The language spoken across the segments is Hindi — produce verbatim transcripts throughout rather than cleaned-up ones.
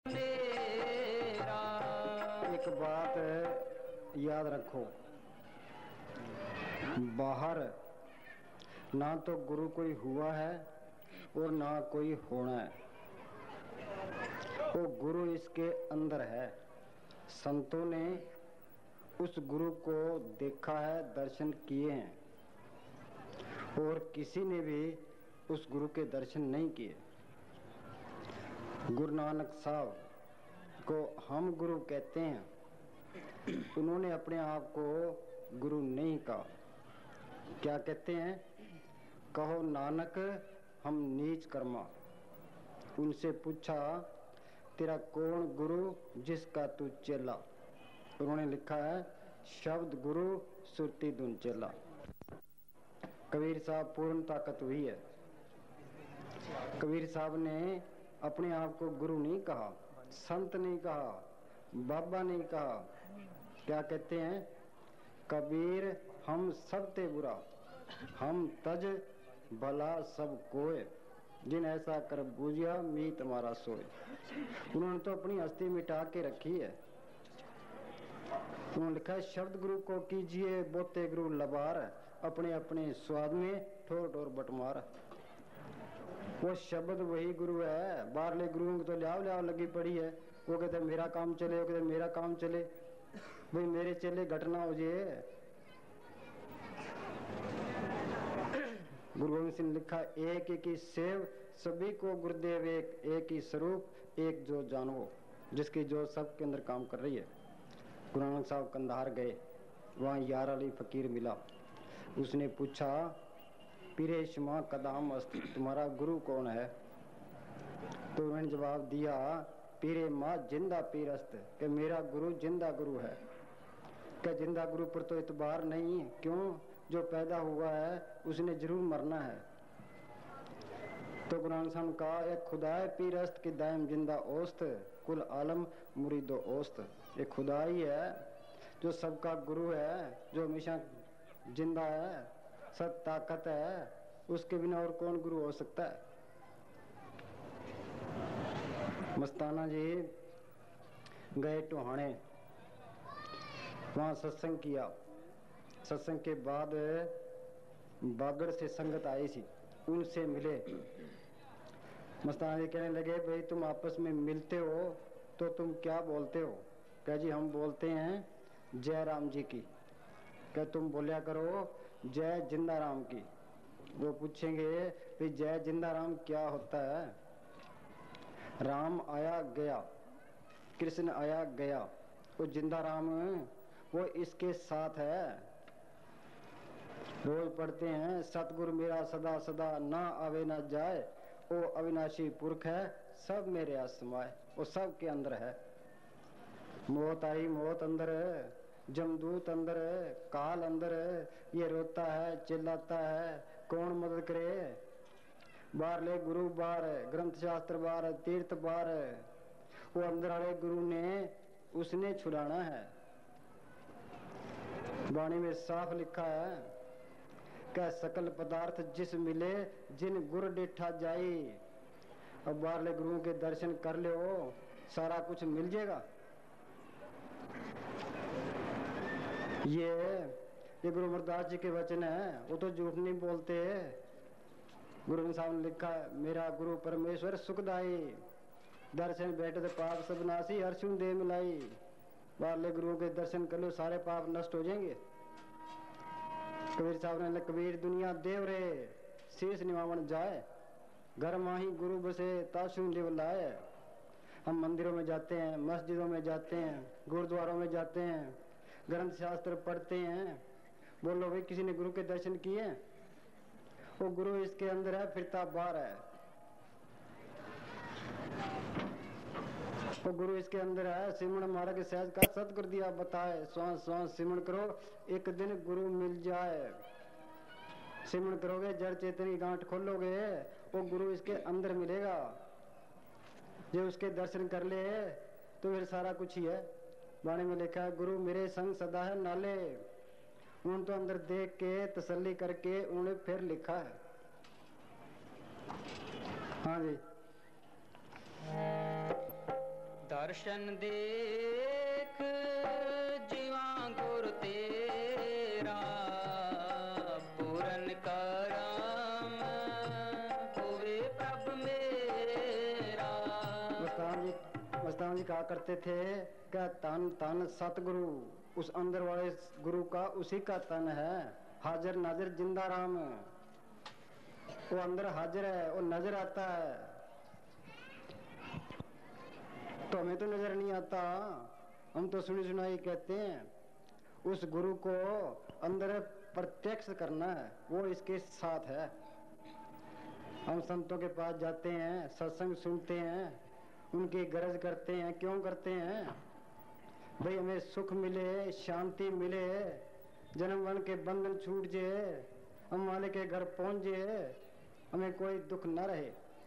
एक बात याद रखो, बाहर ना तो गुरु कोई हुआ है और ना कोई होना है, वो गुरु इसके अंदर है। संतों ने उस गुरु को देखा है, दर्शन किए हैं, और किसी ने भी उस गुरु के दर्शन नहीं किए। गुरु नानक साहब को हम गुरु कहते हैं, उन्होंने अपने आप को गुरु नहीं कहा। क्या कहते हैं? कहो नानक हम नीच कर्मा। उनसे पूछा तेरा कौन गुरु जिसका तू चेला? उन्होंने लिखा है शब्द गुरु सुरती धुन चेला। कबीर साहब पूर्ण ताकत हुई है। कबीर साहब ने अपने आप को गुरु नहीं कहा, संत नहीं कहा, बाबा नहीं कहा। क्या कहते हैं? कबीर हम सब ते बुरा, हम तज भला सब कोय, जिन ऐसा कर बूझिया मी तुम्हारा सोए। उन्होंने तो अपनी हस्ती मिटा के रखी है। उन्होंने लिखा है शब्द गुरु को कीजिए बोते गुरु लबार, अपने अपने स्वाद में ठोर ठोर बटमार। वो शब्द वही गुरु है। बाहरले गुरुओं को तो लियाव लियाव लगी पड़ी है। वो कहते मेरा काम चले, वो कहते मेरा काम चले, भाई मेरे चले घटना हो जाए। गुरु गोविंद सिंह ने लिखा एक एक ही सेव सभी को गुरुदेव एक, एक ही स्वरूप एक जो जानवो, जिसकी जो सबके अंदर काम कर रही है। गुरु नानक साहब कंधार गए, वहाँ यार अली फकीर मिला। उसने पूछा पीरे शमा कदाम अस्त, तुम्हारा गुरु कौन है? तो उन्होंने जवाब दिया पीरे माँ जिंदा पीरस्त, कि मेरा गुरु जिंदा गुरु है। क्या जिंदा गुरु पर तो इतबार नहीं? क्यों? जो पैदा हुआ है उसने जरूर मरना है। तो गुरु नानक साहब ने कहा एक खुदाए पीरस्त की दायम जिंदा औस्त, कुल आलम मुरीदो औस्त। एक खुदा ही है जो सबका गुरु है, जो हमेशा जिंदा है, सब ताकत है, उसके बिना और कौन गुरु हो सकता है? मस्ताना जी गए टोहाने, वहां सत्संग किया। सत्संग के बाद बागड़ से संगत आई थी, उनसे मिले। मस्ताना जी कहने लगे भाई तुम आपस में मिलते हो तो तुम क्या बोलते हो? कह जी हम बोलते हैं जय राम जी की। क्या तुम बोलिया करो जय जिंदा राम की। वो पूछेंगे भाई जय जिंदा राम क्या होता है? राम आया गया, कृष्ण आया गया, वो जिंदा राम वो इसके साथ है। रोज पढ़ते हैं सतगुरु मेरा सदा सदा ना आवे ना जाए, वो अविनाशी पुरख है सब मेरे आसमाए, वो सब के अंदर है। मौत आई मौत अंदर है, जमदूत अंदर है, काल अंदर है, ये रोता है चिल्लाता है, कौन मदद करे? बाहर ले गुरु बाहर है, ग्रंथ शास्त्र बाहर है, तीर्थ बाहर है, वो अंदर वाले गुरु ने उसने छुड़ाना है। वाणी में साफ लिखा है क्या सकल पदार्थ जिस मिले जिन गुर डिठा जाई। अब बाहरले गुरुओं के दर्शन कर ले हो, सारा कुछ मिल जाएगा। ये ये गुरु अमरदास जी के वचन है, वो तो झूठ नहीं बोलते। गुरु साहब ने लिखा है मेरा गुरु परमेश्वर सुखदाई, दर्शन बैठे तो पाप सब नासी, हर्षुन दे मिलाई। बाहरले गुरुओं के दर्शन कर लो, सारे पाप नष्ट हो जाएंगे। कबीर साहब ने कबीर दुनिया देव रे शीश निवावन जाए, घर माही गुरु बसे ताशु लिव लाए। हम मंदिरों में जाते हैं, मस्जिदों में जाते हैं, गुरुद्वारों में जाते हैं, ग्रंथ शास्त्र पढ़ते हैं। बोलो भाई किसी ने गुरु के दर्शन किए? वो गुरु इसके अंदर है, फिरता बाहर है। वो गुरु इसके अंदर है। सिमरण मारा के सहज का सतगुरु दिया बताए, श्वास श्वास सिमरण करो एक दिन गुरु मिल जाए। सिमरण करोगे जड़ चेतन की गांठ खोलोगे, वो गुरु इसके अंदर मिलेगा। जो उसके दर्शन कर ले तो फिर सारा कुछ ही है। वाणी में लिखा है गुरु मेरे संग सदा है नाले। उन तो अंदर देख के तसल्ली करके उन्होंने फिर लिखा है। हाँ जी दर्शन देख जीवा गुर तेरा, पूरन करम होवे प्रभ मेरा। मस्तान जी मस्तान जी कहा करते थे क्या तन तन सतगुरु, उस अंदर वाले गुरु का उसी का तन है। हाजिर नाजिर जिंदा राम, वो अंदर हाजिर है, वो नजर आता है, तो हमें तो नजर नहीं आता, हम तो सुनी सुनाई कहते हैं। उस गुरु को अंदर प्रत्यक्ष करना है, वो इसके साथ है। हम संतों के पास जाते हैं, सत्संग सुनते हैं, उनकी गरज करते हैं। क्यों करते हैं? भाई हमें सुख मिले, शांति मिले, जन्म मरण के बंधन छूट जाए, हम वाले के घर पहुंच जाए, हमें कोई दुख न रहे।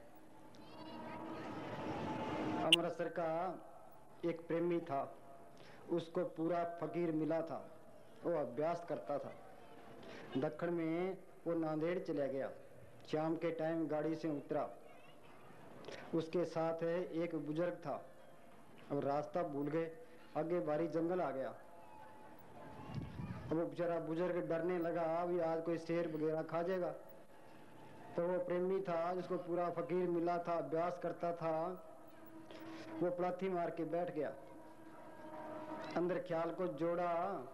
अमृतसर का एक प्रेमी था, उसको पूरा फकीर मिला था, वो अभ्यास करता था। दक्षिण में वो नांदेड़ चला गया, शाम के टाइम गाड़ी से उतरा, उसके साथ एक बुजुर्ग था। अब रास्ता भूल गए, आगे बारी जंगल आ गया। अब वो बेचारा बुजुर्ग डरने लगा, अभी आज कोई शेर वगैरह खा जाएगा। तो वो प्रेमी था जिसको पूरा फकीर मिला था, अभ्यास करता था, वो पलाथी मार के बैठ गया। अंदर ख्याल को जोड़ा,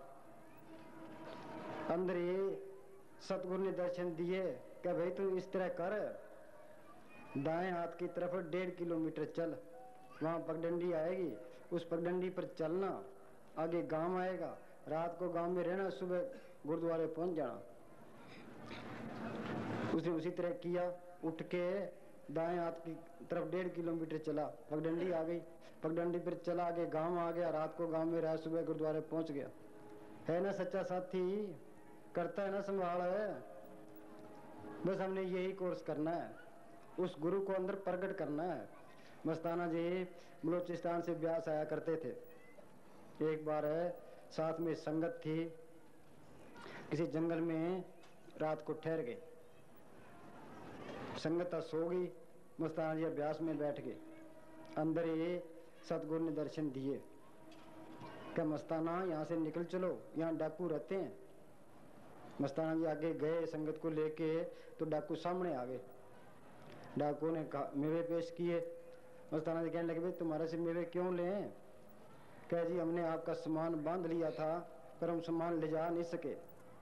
अंदर ही सतगुरु ने दर्शन दिए कि भाई तू इस तरह कर, दाएं हाथ की तरफ डेढ़ किलोमीटर चल, वहां पगडंडी आएगी, उस पगडंडी पर चलना, आगे गांव आएगा, रात को गांव में रहना, सुबह गुरुद्वारे पहुंच जाना। उसने उसी तरह किया, उठ के दाएं हाथ की तरफ डेढ़ किलोमीटर चला, पगडंडी आ गई, पगडंडी पर चला, आगे गांव आ गया, रात को गांव में रहा, सुबह गुरुद्वारे पहुंच गया। है ना सच्चा साथी, करता है ना संभाल है। बस हमने यही कोर्स करना है, उस गुरु को अंदर प्रकट करना है। मस्ताना जी बलूचिस्तान से ब्यास आया करते थे। एक बार है साथ में संगत थी, किसी जंगल में रात को ठहर गए, संगत सो गई, मस्ताना जी अभ्यास में बैठ गए। अंदर ही सतगुरु ने दर्शन दिए, क्या मस्ताना यहाँ से निकल चलो, यहाँ डाकू रहते हैं। मस्ताना जी आगे गए संगत को लेके, तो डाकू सामने आ गए। डाकू ने कहा मेवे पेश किए। मस्ताना जी कहने लगे भाई तुम्हारे से मेवे क्यों लें? कह जी हमने आपका सामान बांध लिया था, पर हम सामान ले जा नहीं सके।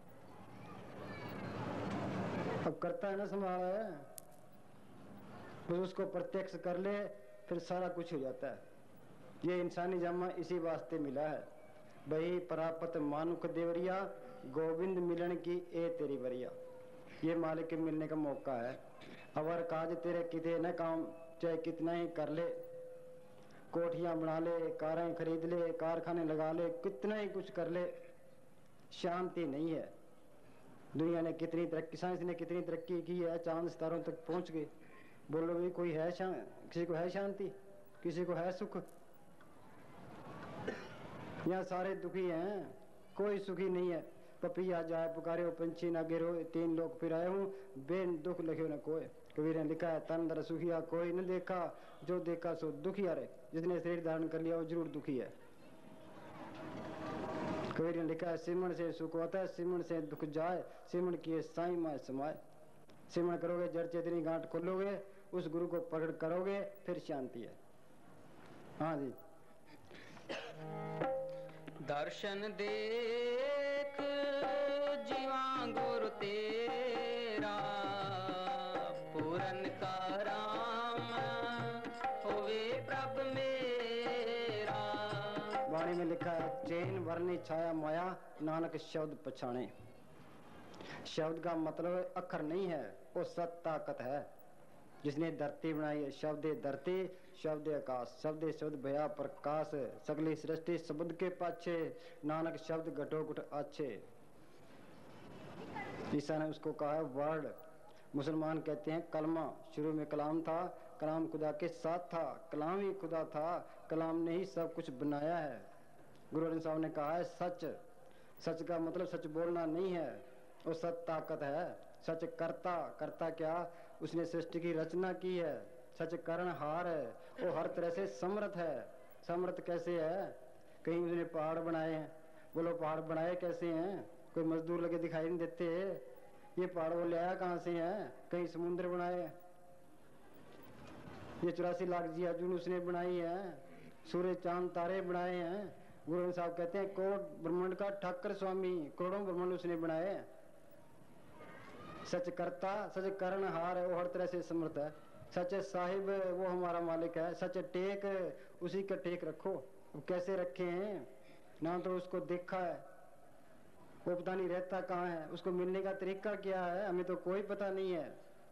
अब करता है ना संभाल है, बस उसको प्रत्यक्ष कर ले, फिर सारा कुछ हो जाता है। ये इंसानी जन्म इसी वास्ते मिला है। भाई परापत मानुख देवरिया, गोविंद मिलन की ए तेरी बरिया। ये मालिक के मिलने का मौका है। अवर काज तेरे किते न काम, चाहे कितना ही कर ले, कोठियां बना ले, कारें खरीद ले, कारखाने लगा ले, कितना ही कुछ कर ले, शांति नहीं है। दुनिया ने कितनी तरक्की, साइंस ने कितनी तरक्की की है, चांद सितारों तक पहुंच गए। बोलो भी कोई है शांति? किसी को है शांति? किसी को है सुख? यहाँ सारे दुखी हैं, कोई सुखी नहीं है। पपिया जाए पुकारे पंछी ना गिरो, तीन लोग फिर आए हूँ, बेन दुख लगे न कोई। कबीर ने लिखा है तन दर सुखिया कोई न देखा, जो देखा सो दुखिया रे। जिसने शरीर धारण कर लिया वो जरूर दुखी है। कबीर ने लिखा है सिमरण से सुख होता है, सिमरण से दुख जाए, सिमरण किए साई माए समाए। सिमरण करोगे जड़ चेतनी गांठ खोलोगे, उस गुरु को प्रकट करोगे, फिर शांति है। हाँ जी। दर्शन देख जीवा गुरु तेरा, पूरन का राम होवे प्रभ मेरा। वाणी में लिखा है चैन वर्णी छाया माया, नानक शब्द पछाणे। शब्द का मतलब अक्षर नहीं है, वो सत ताकत है। जिसने धरती बनाई है, शब्द धरती, शब्द आकाश, शब्द शब्द भया प्रकाश, सगली सृष्टि शब्द के पाछे, नानक शब्द घटोघट आछे। ईसा ने उसको कहा है वर्ड। मुसलमान कहते हैं कलमा। शुरू में कलाम था, कलाम खुदा के साथ था, कलाम ही खुदा था, कलाम ने ही सब कुछ बनाया है। गुरु अर्जन साहब ने कहा है सच। सच का मतलब सच बोलना नहीं है, वो सत ताकत है। सच करता, करता क्या? उसने सृष्टि की रचना की है। सच करणहार है, वो हर तरह से समर्थ है। सामर्थ्य कैसे है? कहीं उसने पहाड़ बनाए हैं, बोलो पहाड़ बनाए कैसे हैं? कोई मजदूर लगे दिखाई नहीं देते। ये पहाड़ वो ले आया कहाँ से है? कहीं समुद्र बनाए हैं। ये चौरासी लाख जिया जून उसने बनाई है, सूर्य चांद तारे बनाए हैं। गुरु ग्रंथ साहब कहते हैं करोड़ ब्रह्मांड का ठाकर स्वामी, करोड़ों ब्रह्मांड उसने बनाए। सच करता सच करणहार वो हर तरह से समर्थ है। सच साहिब वो हमारा मालिक है। सच टेक उसी का टेक रखो। वो कैसे रखे हैं? ना तो उसको देखा है, वो पता नहीं रहता कहाँ है, उसको मिलने का तरीका क्या है हमें तो कोई पता नहीं है।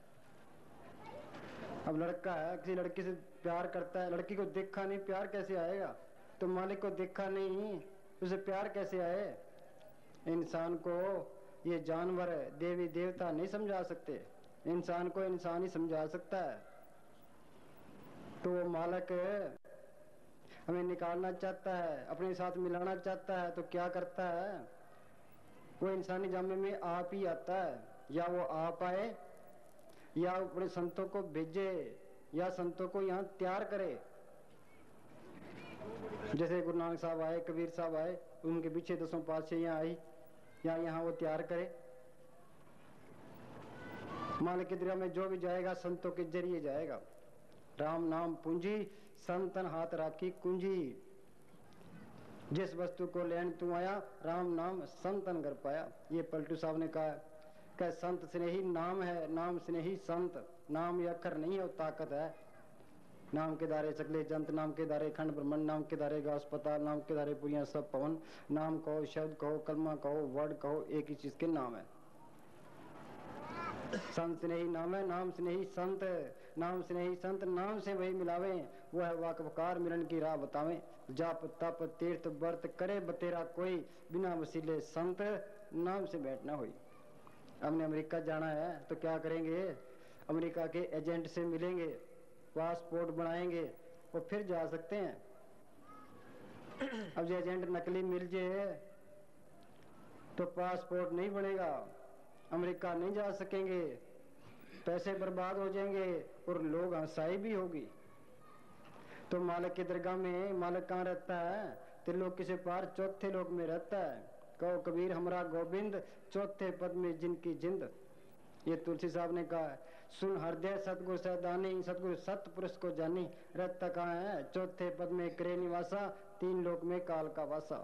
अब लड़का है किसी लड़की से प्यार करता है, लड़की को देखा नहीं प्यार कैसे आएगा? तो मालिक को देखा नहीं उसे प्यार कैसे आए? इंसान को ये जानवर देवी देवता नहीं समझा सकते, इंसान को इंसान ही समझा सकता है। तो वो मालिक हमें निकालना चाहता है, अपने साथ मिलाना चाहता है, तो क्या करता है? वो इंसानी जामे में आप ही आता है, या वो आप आए या अपने संतों को भेजे या संतों को यहाँ तैयार करे। जैसे गुरु नानक साहब आए, कबीर साहब आए, उनके पीछे दसों पातशाहियां आई, या यहाँ वो तैयार करे। मालिक की दरिया में जो भी जाएगा संतों के जरिए जाएगा। राम नाम पूंजी संतन हाथ राखी कुंजी। जिस वस्तु को लेन तू आया राम नाम संतन घर पाया। ये पलटू साहब ने कहा कि संत स्नेही नाम है, नाम स्नेही संत। नाम ये अक्षर नहीं है, वो ताकत है। नाम के दारे सकले जंत, नाम के दारे खंड ब्रह्मंड, नाम के दारे गास पता, नाम के दारे पुरिया सब पवन। नाम कहो, शब्द कहो, कलमा कहो, वर्ड कहो, एक ही चीज के नाम है। संत स्नेही नाम है, नाम स्नेही संत। नाम स्नेही संत नाम से वही मिलावे, वो है वाकफकार मिलन की राह बतावे। जाप तप तीर्थ व्रत करे बतेरा कोई, बिना वसीले संत नाम से बैठना होई। हमने अमेरिका जाना है तो क्या करेंगे? अमेरिका के एजेंट से मिलेंगे, पासपोर्ट बनाएंगे और फिर जा सकते हैं। अब जो एजेंट नकली मिल जाए तो पासपोर्ट नहीं बनेगा, अमेरिका नहीं जा सकेंगे, पैसे बर्बाद हो जाएंगे और लोग हंसाई भी होगी। तो मालिक की दरगाह में मालिक कहाँ रहता है? त्रिलोक से पार चौथे लोक में रहता है। कहो कबीर हमरा गोविंद, चौथे पद में जिनकी जिंद। ये तुलसी साहब ने कहा, सुन हृदय सतगुरु सैदानी, सतगुरु सत्य पुरुष को जानी। रहता कहाँ है? चौथे पद में करे निवासा, तीन लोक में काल का वासा।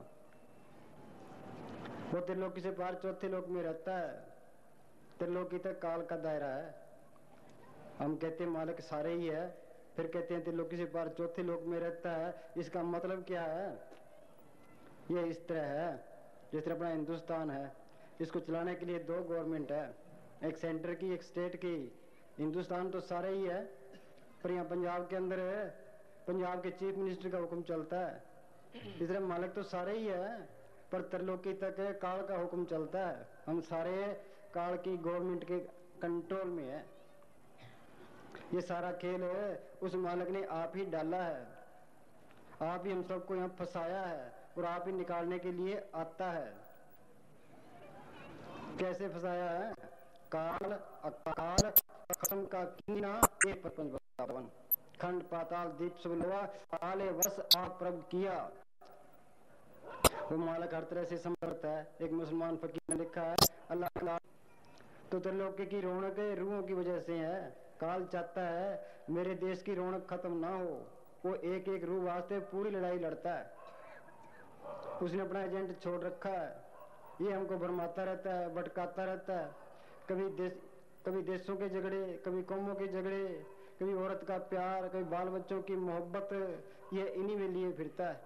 वो त्रिलोकी से पार चौथे लोक में रहता है। त्रिलोकी तक काल का दायरा है। हम कहते हैं मालिक सारे ही है, फिर कहते हैं त्रिलोकी से पार चौथे लोक में रहता है। इसका मतलब क्या है? ये इस तरह है जिस तरह अपना हिंदुस्तान है, इसको चलाने के लिए दो गवर्नमेंट है, एक सेंटर की एक स्टेट की। हिंदुस्तान तो सारे ही है, पर यहाँ पंजाब के अंदर पंजाब के चीफ मिनिस्टर का हुक्म चलता है। इस तरह मालिक तो सारे ही है, पर त्रिलोकी तक काल का हुक्म चलता है। हम सारे काल की गवर्नमेंट के कंट्रोल में है। ये सारा खेल उस मालिक ने आप ही डाला है, आप ही हम सबको यहाँ फंसाया है और आप ही निकालने के लिए आता है। कैसे फंसाया है? काल अकाल खत्म का कीना एक प्रपंच बतावन, खंड पाताल दीप सब लोहा, काले वश आप प्रभु किया। वो मालिक हर तरह से समर्थ है। एक मुसलमान फकीर ने लिखा है, अल्लाह तो त्रिलोकी की रौनक रूहों की वजह से है। काल चाहता है मेरे देश की रौनक खत्म ना हो, वो एक एक रूह वास्ते पूरी लड़ाई लड़ता है। उसने अपना एजेंट छोड़ रखा है, ये हमको भरमाता रहता है, भटकाता रहता है। कभी देश कभी देशों के झगड़े, कभी कौमों के झगड़े, कभी औरत का प्यार, कभी बाल बच्चों की मोहब्बत, ये इन्हीं में लिए फिरता है।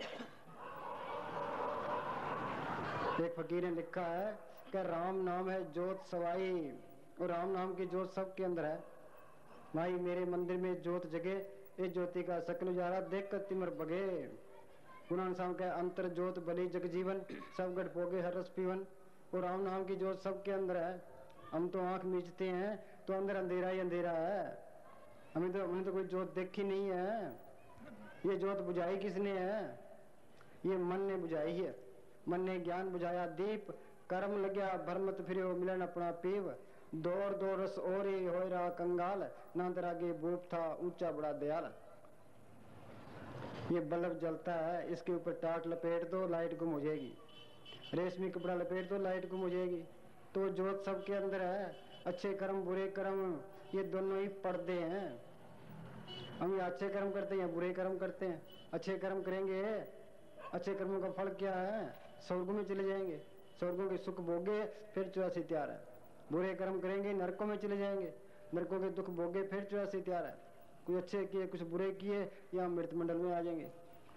एक फकीर ने लिखा है कि राम नाम है जोत सवाई, और राम नाम की जोत सबके अंदर है। माई मेरे मंदिर में जोत जगे, इस ज्योति का सकल उजाला देख कर तिमर बगे। गुरु नानक साहब का अंतर जोत बलि जग जीवन, सब गढ़ पोगे हर रस पीवन। और राम नाम की जोत सबके अंदर है। हम तो आंख मीचते हैं तो अंदर अंधेरा ही अंधेरा है, हमें तो हमने तो कोई जोत देखी नहीं है। ये जोत बुझाई किसने है? ये मन ने बुझाई है। मन ने ज्ञान बुझाया दीप, कर्म लग्या भरमत फिरो मिलन अपना पीव। दौर दो रस और हो रहा कंगाल, ना तरागे बूप था ऊंचा बड़ा दयाल। ये बल्ब जलता है, इसके ऊपर टाट लपेट दो लाइट गुम हो जाएगी, रेशमी कपड़ा लपेट दो लाइट गुम हो जाएगी। तो जोत सबके अंदर है, अच्छे कर्म बुरे कर्म ये दोनों ही पर्दे हैं। हम ये अच्छे कर्म करते हैं या बुरे कर्म करते हैं? अच्छे कर्म करेंगे, अच्छे कर्मों का फल क्या है? स्वर्ग में चले जाएंगे, स्वर्गों के सुख भोगे फिर चौरासी त्यार है। बुरे कर्म करेंगे नरकों में चले जाएंगे, नरकों के दुख भोगे फिर चौरासी त्यार है। कुछ अच्छे किए कुछ बुरे किए या मृत मंडल में आ जाएंगे।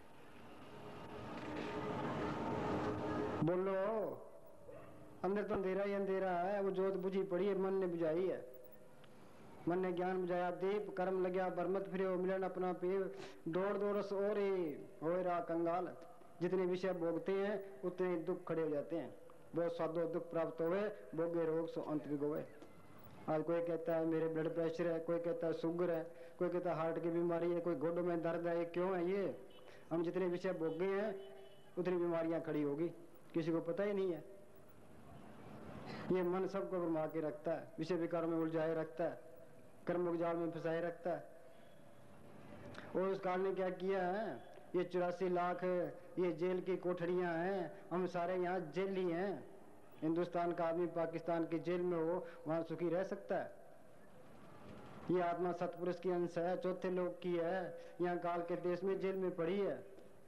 बोलो, अंदर तो अंधेरा ही अंधेरा है, वो जोत बुझी पड़ी है, मन ने बुझाई है। मन ने ज्ञान बुझाया दीप, कर्म लग्या बरमत फिर मिलन अपना पीव, दौड़ दौड़ रस और हो रहा कंगाल। जितने विषय भोगते हैं उतने दुख खड़े हो जाते हैं, बहुत स्वादो दुख प्राप्त होवे, भोगे रोग सो अंत विगोवे। आज कोई कहता है मेरे ब्लड प्रेशर है, कोई कहता है शुगर है, कोई कहता है हार्ट की बीमारी है, कोई घोड़ों में दर्द है। ये क्यों है? ये हम जितने विषय भोगे हैं उतनी बीमारियां खड़ी होगी, किसी को पता ही नहीं है। ये मन सबको घुमा के रखता है, विषय विकारों में उलझाए रखता है, कर्म के जाल में फंसाए रखता है। और उस काल ने क्या किया है? ये चौरासी लाख ये जेल की कोठरियां हैं, हम सारे यहाँ जेल ही हैं। हिंदुस्तान का आदमी पाकिस्तान की जेल में हो वहां सुखी रह सकता है? ये आत्मा सतपुरुष की अंश है, चौथे लोक की है, यहाँ काल के देश में जेल में पड़ी है।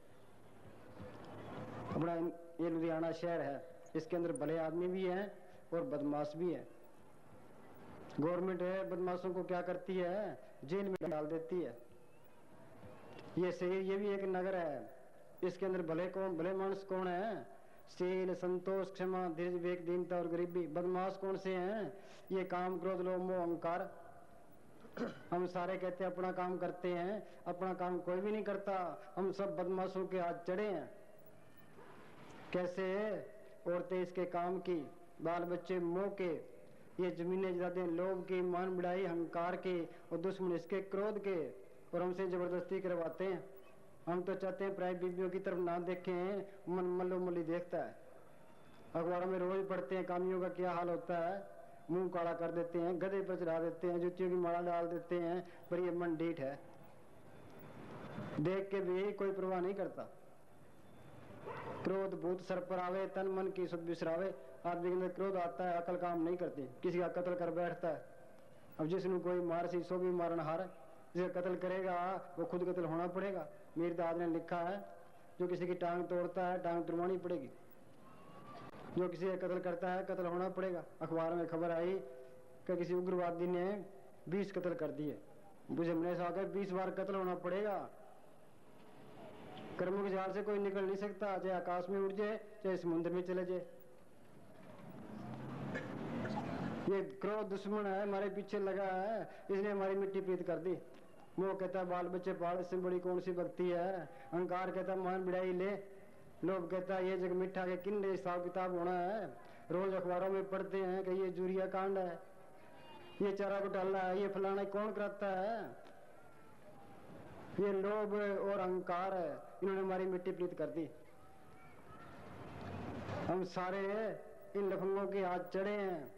अपना ये लुधियाना शहर है, इसके अंदर भले आदमी भी हैं और बदमाश भी है। गवर्नमेंट है बदमाशों को क्या करती है? जेल में डाल देती है। ये शहर ये भी एक नगर है, इसके अंदर भले कौन भले मानस कौन है? शील संतोष क्षमा धीरज विवेक दीनता और गरीबी। बदमाश कौन से हैं? ये काम क्रोध लोभ मोह अहंकार। हम सारे कहते हैं अपना काम करते हैं, अपना काम कोई भी नहीं करता, हम सब बदमाशों के हाथ चढ़े हैं। कैसे? औरतें इसके काम की, बाल बच्चे मोह के, ये जमीनें जायदादें लोभ की, मान बढ़ाई अहंकार के, और दुश्मन इसके क्रोध के, और हमसे जबरदस्ती करवाते हैं। हम तो चाहते हैं प्राय बीबियों की तरफ ना देखें, मन मल्लो मल्ली देखता है। अखबारों में रोज पढ़ते हैं कामियों का क्या हाल होता है, मुंह काला कर देते हैं, गधे पर चढ़ा देते हैं, जुतियों की माला डाल देते हैं, पर ये मन डीठ है, देख के भी कोई परवाह नहीं करता। क्रोध भूत सर पर आवे, तन मन की सुध बिसरावे। आदमी के अंदर क्रोध आता है, अकल काम नहीं करती, किसी का कत्ल कर बैठता है। अब जिसने कोई मार सी सो भी मारन हार, जिसे कत्ल करेगा वो खुद कत्ल होना पड़ेगा। मीर दाद ने लिखा है जो किसी की टांग तोड़ता है टांग तुड़वानी पड़ेगी, जो किसी का कत्ल करता है कत्ल होना पड़ेगा। अखबार में खबर आई कि किसी उग्रवादी ने बीस कत्ल कर दिए, मुझे हमने आकर बीस बार कत्ल होना पड़ेगा। कर्मों के जाल से कोई निकल नहीं सकता, चाहे आकाश में उड़ जाए चाहे समुद्र में चले जाए। ये क्रोध दुश्मन है, हमारे पीछे लगा है, इसने हमारी मिट्टी पीत कर दी। वो कहता है बाल बच्चे पाल, इससे बड़ी कौन सी भक्ति है। अहंकार कहता मान बिड़ाई ले, लोभ कहता ये जग मिठा के किन्ने हिसाब किताब होना है। रोज अखबारों में पढ़ते हैं कि ये जूरिया कांड है, ये चारा घोटाला है, ये फलाना, कौन कराता है? ये लोभ और अहंकार है, इन्होंने हमारी मिट्टी पलीत कर दी। हम सारे इन लफंगों के हाथ चढ़े हैं।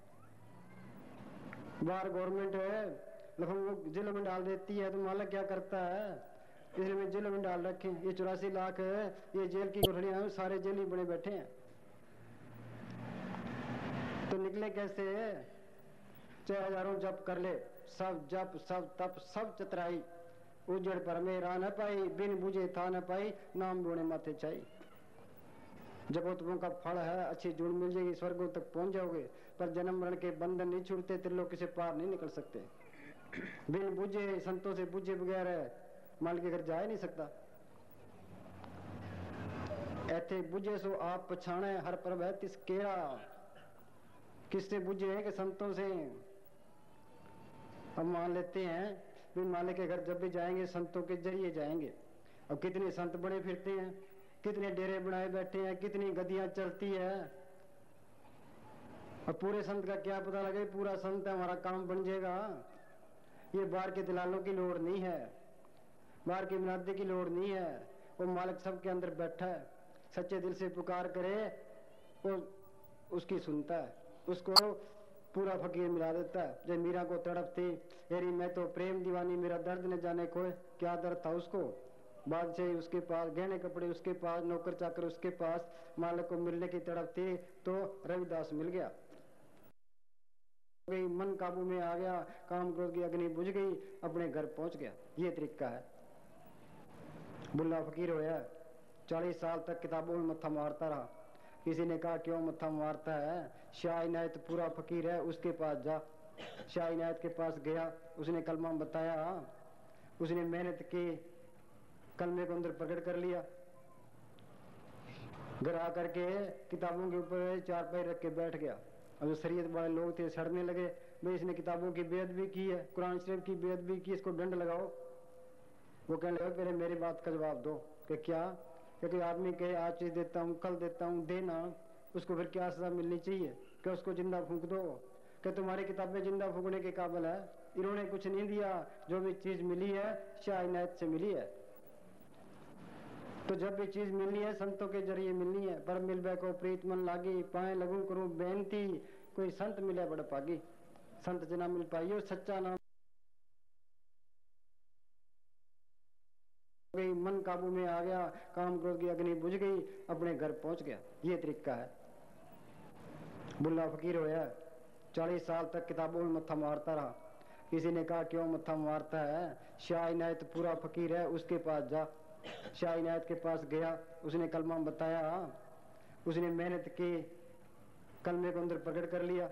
बाहर गवर्नमेंट है लफंगों जेलों में डाल देती है, तो मालिक क्या करता है? इसलिए में जेलों में डाल रखे। ये चौरासी लाख है, ये जेल की कोठरियां, सारे जेल ही बने बैठे हैं, तो निकले कैसे? चाहे हजारों जप कर ले, सब जप सब तप सब चतराई, उजड़ पर में राह न पाई, बिन बुझे था न पाई, नाम बोने माथे चाई। जपोतपों का फल है, अच्छी जुड़ मिल जाएगी, स्वर्गों तक पहुंच जाओगे, पर जन्म मरण के बंधन नहीं छूटते, त्रिलोक से पार नहीं निकल सकते। बिन बुझे संतों से बुझे बगैर माल के घर जा ही नहीं सकता। ऐथे बुझे सो आप पछाणे, हर परब है तिस केड़ा। किससे बुझे हैं? कि संतों से। हम मान लेते हैं भी मालिक के घर जब भी जाएंगे संतों के जरिए जाएंगे। अब कितने संत बड़े फिरते हैं, कितने डेरे बनाए बैठे हैं, कितनी गद्दियां चलती है। अब पूरे संत का क्या पता लगे पूरा संत है हमारा काम बन जाएगा। ये बाहर के दलालों की लोड़ नहीं है, बाहर की मुनादे की लोड़ नहीं है। वो मालिक सबके अंदर बैठा है, सच्चे दिल से पुकार करे वो उसकी सुनता है, उसको पूरा फकीर मिला देता है। जब मीरा को तड़प थी, हेरी मैं तो प्रेम दीवानी, मेरा दर्द न जाने कोई, क्या दर्द था उसको। बादशाही उसके पास, गहने कपड़े उसके पास, नौकर चाकर उसके पास, मालिक को मिलने की तड़प थी तो रविदास मिल गया। गई मन काबू में आ गया, काम क्रोध की अग्नि बुझ गई, अपने घर पहुंच गया। ये तरीका है। बुल्ला फकीर होया, चालीस साल तक किताबों में मत्था मारता रहा। किसी ने कहा क्यों मत्था मारता है, शाह इनायत पूरा फकीर है, उसके पास जा। शाह इनायत के पास गया, उसने कलमा बताया, उसने मेहनत की, कलमे को अंदर प्रकट कर लिया। घर आकर के किताबों के ऊपर चार पैर रख के बैठ गया। अब जो शरीयत वाले लोग थे सड़ने लगे, भाई इसने किताबों की बेअदबी की है, कुरान शरीफ की बेअदबी की, इसको दंड लगाओ। वो कहने लगे पहले मेरी बात का जवाब दो कि क्या, क्योंकि आदमी कहे आज चीज देता हूँ कल देता हूँ देना, उसको फिर क्या सजा मिलनी चाहिए? क्या उसको जिंदा फूंक दो? क्या तुम्हारी किताबें जिंदा फूकने के काबिल है? इन्होंने कुछ नहीं दिया, जो भी चीज मिली है शाह इनायत से मिली है। तो जब भी चीज मिलनी है संतों के जरिए मिलनी है। पर मिलबे को प्रीत मन लागी, पाए लगू करूं बेनती, कोई संत मिले बड़ पागी। संत जना मिल पाइयो सच्चा नाम गई, मन काबू में आ गया, काम क्रोध की अग्नि बुझ गई, अपने घर पहुंच गया। ये तरीका है। बुल्ला फकीर होया, चालीस साल तक किताबों में मत्था मारता रहा। किसी ने कहा क्यों मत्था मारता है, शाह इनायत पूरा फकीर है, उसके पास जा। शाह इनायत के पास गया, उसने कलमा बताया, उसने मेहनत की, कलमे को अंदर प्रकट कर लिया।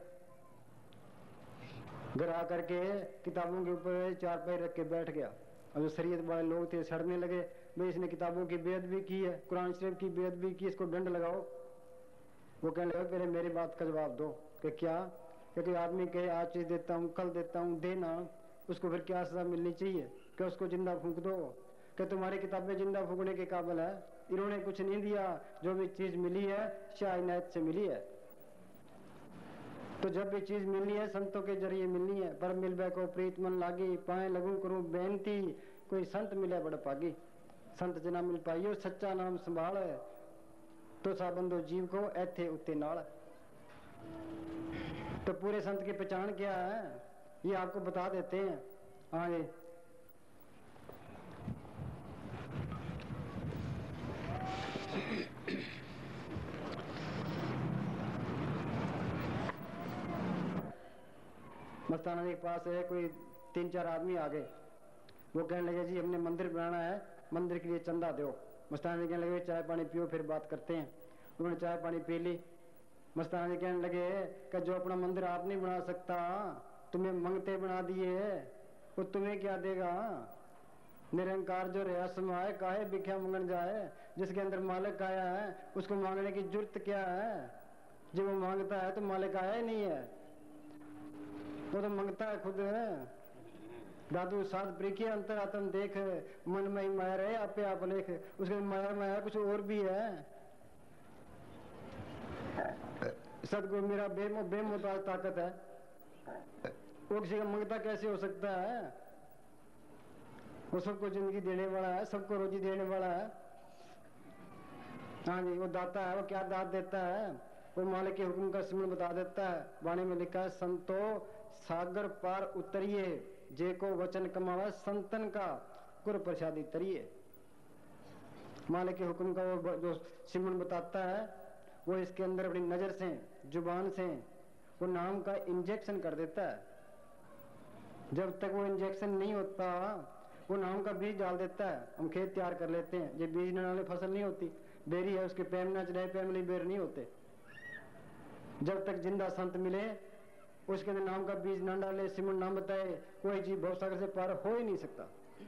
घर आकर के किताबों के ऊपर चार पैर रख के बैठ गया। अब जो शरीयत वाले लोग थे सड़ने लगे, भाई इसने किताबों की बेअदबी की है, कुरान शरीफ की बेअदबी की, इसको दंड लगाओ। वो कहने लगे पहले मेरी बात का जवाब दो कि क्या, क्योंकि आदमी कहे आज चीज देता हूँ कल देता हूँ देना, उसको फिर क्या सजा मिलनी चाहिए? क्या उसको जिंदा फूंक दो? क्या तुम्हारी किताबें जिंदा फूकने के काबिल है? इन्होंने कुछ नहीं दिया, जो भी चीज मिली है शाह इनायत से मिली है। तो जब भी चीज मिलनी है संतों के जरिए मिलनी है। पर मिलबे को प्रीत मन लागी, पाए लगू करूं बेनती, कोई संत मिले बड़ पागी। संत जना मिल पाइयो सच्चा नाम संभाल, तो सा बंदो जीव को ऐथे उत्ते नाल। तो पूरे संत की पहचान क्या है ये आपको बता देते हैं। हाँ जी, मस्ताना जी के पास है कोई तीन चार आदमी आ गए। वो कहने लगे जी हमने मंदिर बनाना है, मंदिर के लिए चंदा दो। मस्ताना जी कहने लगे चाय पानी पियो फिर बात करते हैं। उन्होंने चाय पानी पी ली। मस्ताना जी कहने लगे कि जो अपना मंदिर आप नहीं बना सकता, तुम्हें मंगते बना दिए, वो तुम्हें क्या देगा? निरंकार जो रहा समाए, काहे भिक्षा मंगन जाए। जिसके अंदर मालिक आया है उसको मांगने की जरूरत क्या है? जब वो मांगता है तो मालिक आया ही नहीं है, वो तो मंगता है खुद है। दादू साध प्रीखिए अंतर आत्म देख, मन में ही माया रहे आपे आप लेख। उसके माया माया कुछ और भी है। सदगुरु मेरा बेमो बेमोताज ताकत है, वो किसी का मंगता कैसे हो सकता है? वो सबको जिंदगी देने वाला है, सबको रोजी देने वाला है। हाँ जी, वो दाता है। वो क्या दात देता है? वो मालिक के हुक्म का सिमरन बता देता है। वाणी में लिखा है संतो सागर पार उतरिए, जे को वचन कमावा संतन का गुर प्रसादी तरिए। मालिक के हुक्म का वो जो सिमरन बताता है, वो इसके अंदर अपनी नजर से जुबान से वो नाम का इंजेक्शन कर देता है। जब तक वो इंजेक्शन नहीं होता वो नाम का बीज डाल देता है। हम खेत तैयार कर लेते हैं, ये बीज डालने फसल नहीं होती। बेरी है उसके पैम ना चढ़ाए पैमली बेर नहीं होते। जब तक जिंदा संत मिले उसके अंदर नाम का बीज ना डाले, सिमरन नाम बताए, कोई जीव भवसागर से पार हो ही नहीं सकता।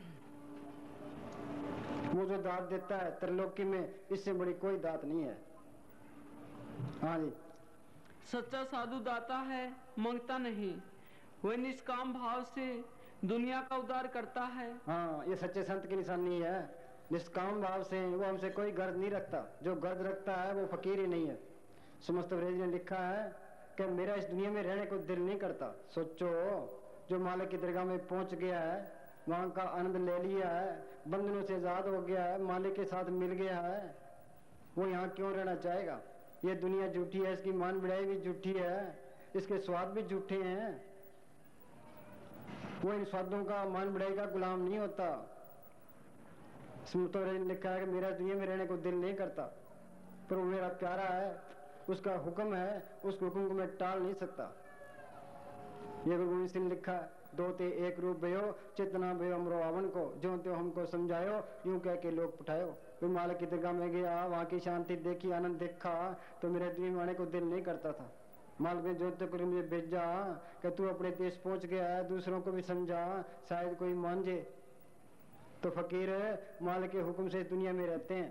वो जो दात देता है त्रिलोकी में, इससे बड़ी कोई दात नहीं है। हाँ जी, सच्चा साधु दाता है, मांगता नहीं। वह निष्काम भाव से दुनिया का उद्धार करता है। हाँ, ये सच्चे संत की निशानी है। निष्काम भाव से वो हमसे कोई गर्ज नहीं रखता। जो गर्ज रखता है वो फकीर ही नहीं है। समस्त ब्रज ने लिखा है कि मेरा इस दुनिया में रहने को दिल नहीं करता। सोचो, जो मालिक की दरगाह में पहुंच गया है, वहां का आनंद ले लिया है, बंधनों से आजाद हो गया है, मालिक के साथ मिल गया है, वो यहाँ क्यों रहना चाहेगा? ये दुनिया झूठी है, इसकी मान बढ़ाई भी झूठी है, इसके स्वाद भी झूठे हैं। वो इन स्वादों का मान बढ़ाई का गुलाम नहीं होता। स्मृति लिखा है कि मेरा दुनिया में रहने को दिल नहीं करता, पर वो मेरा प्यारा है, उसका हुक्म है, उस हुक्म को मैं टाल नहीं सकता। ये गुरु गोविंद सिंह लिखा है, दो ते एक रूप भयो चेतना भयो अमरो आवन को, जो त्यो हमको समझायो यूं कह के लोग पठायो। फिर मालिक की दरगाह में गया, वहां की शांति देखी, आनंद देखा, तो मेरे दुनिया में आने को दिल नहीं करता था। मालिक ने जो तक मुझे भेजा कि तू अपने देश पहुंच गया है, दूसरों को भी समझा, शायद कोई मान जे। तो फकीर मालिक के हुक्म से दुनिया में रहते हैं,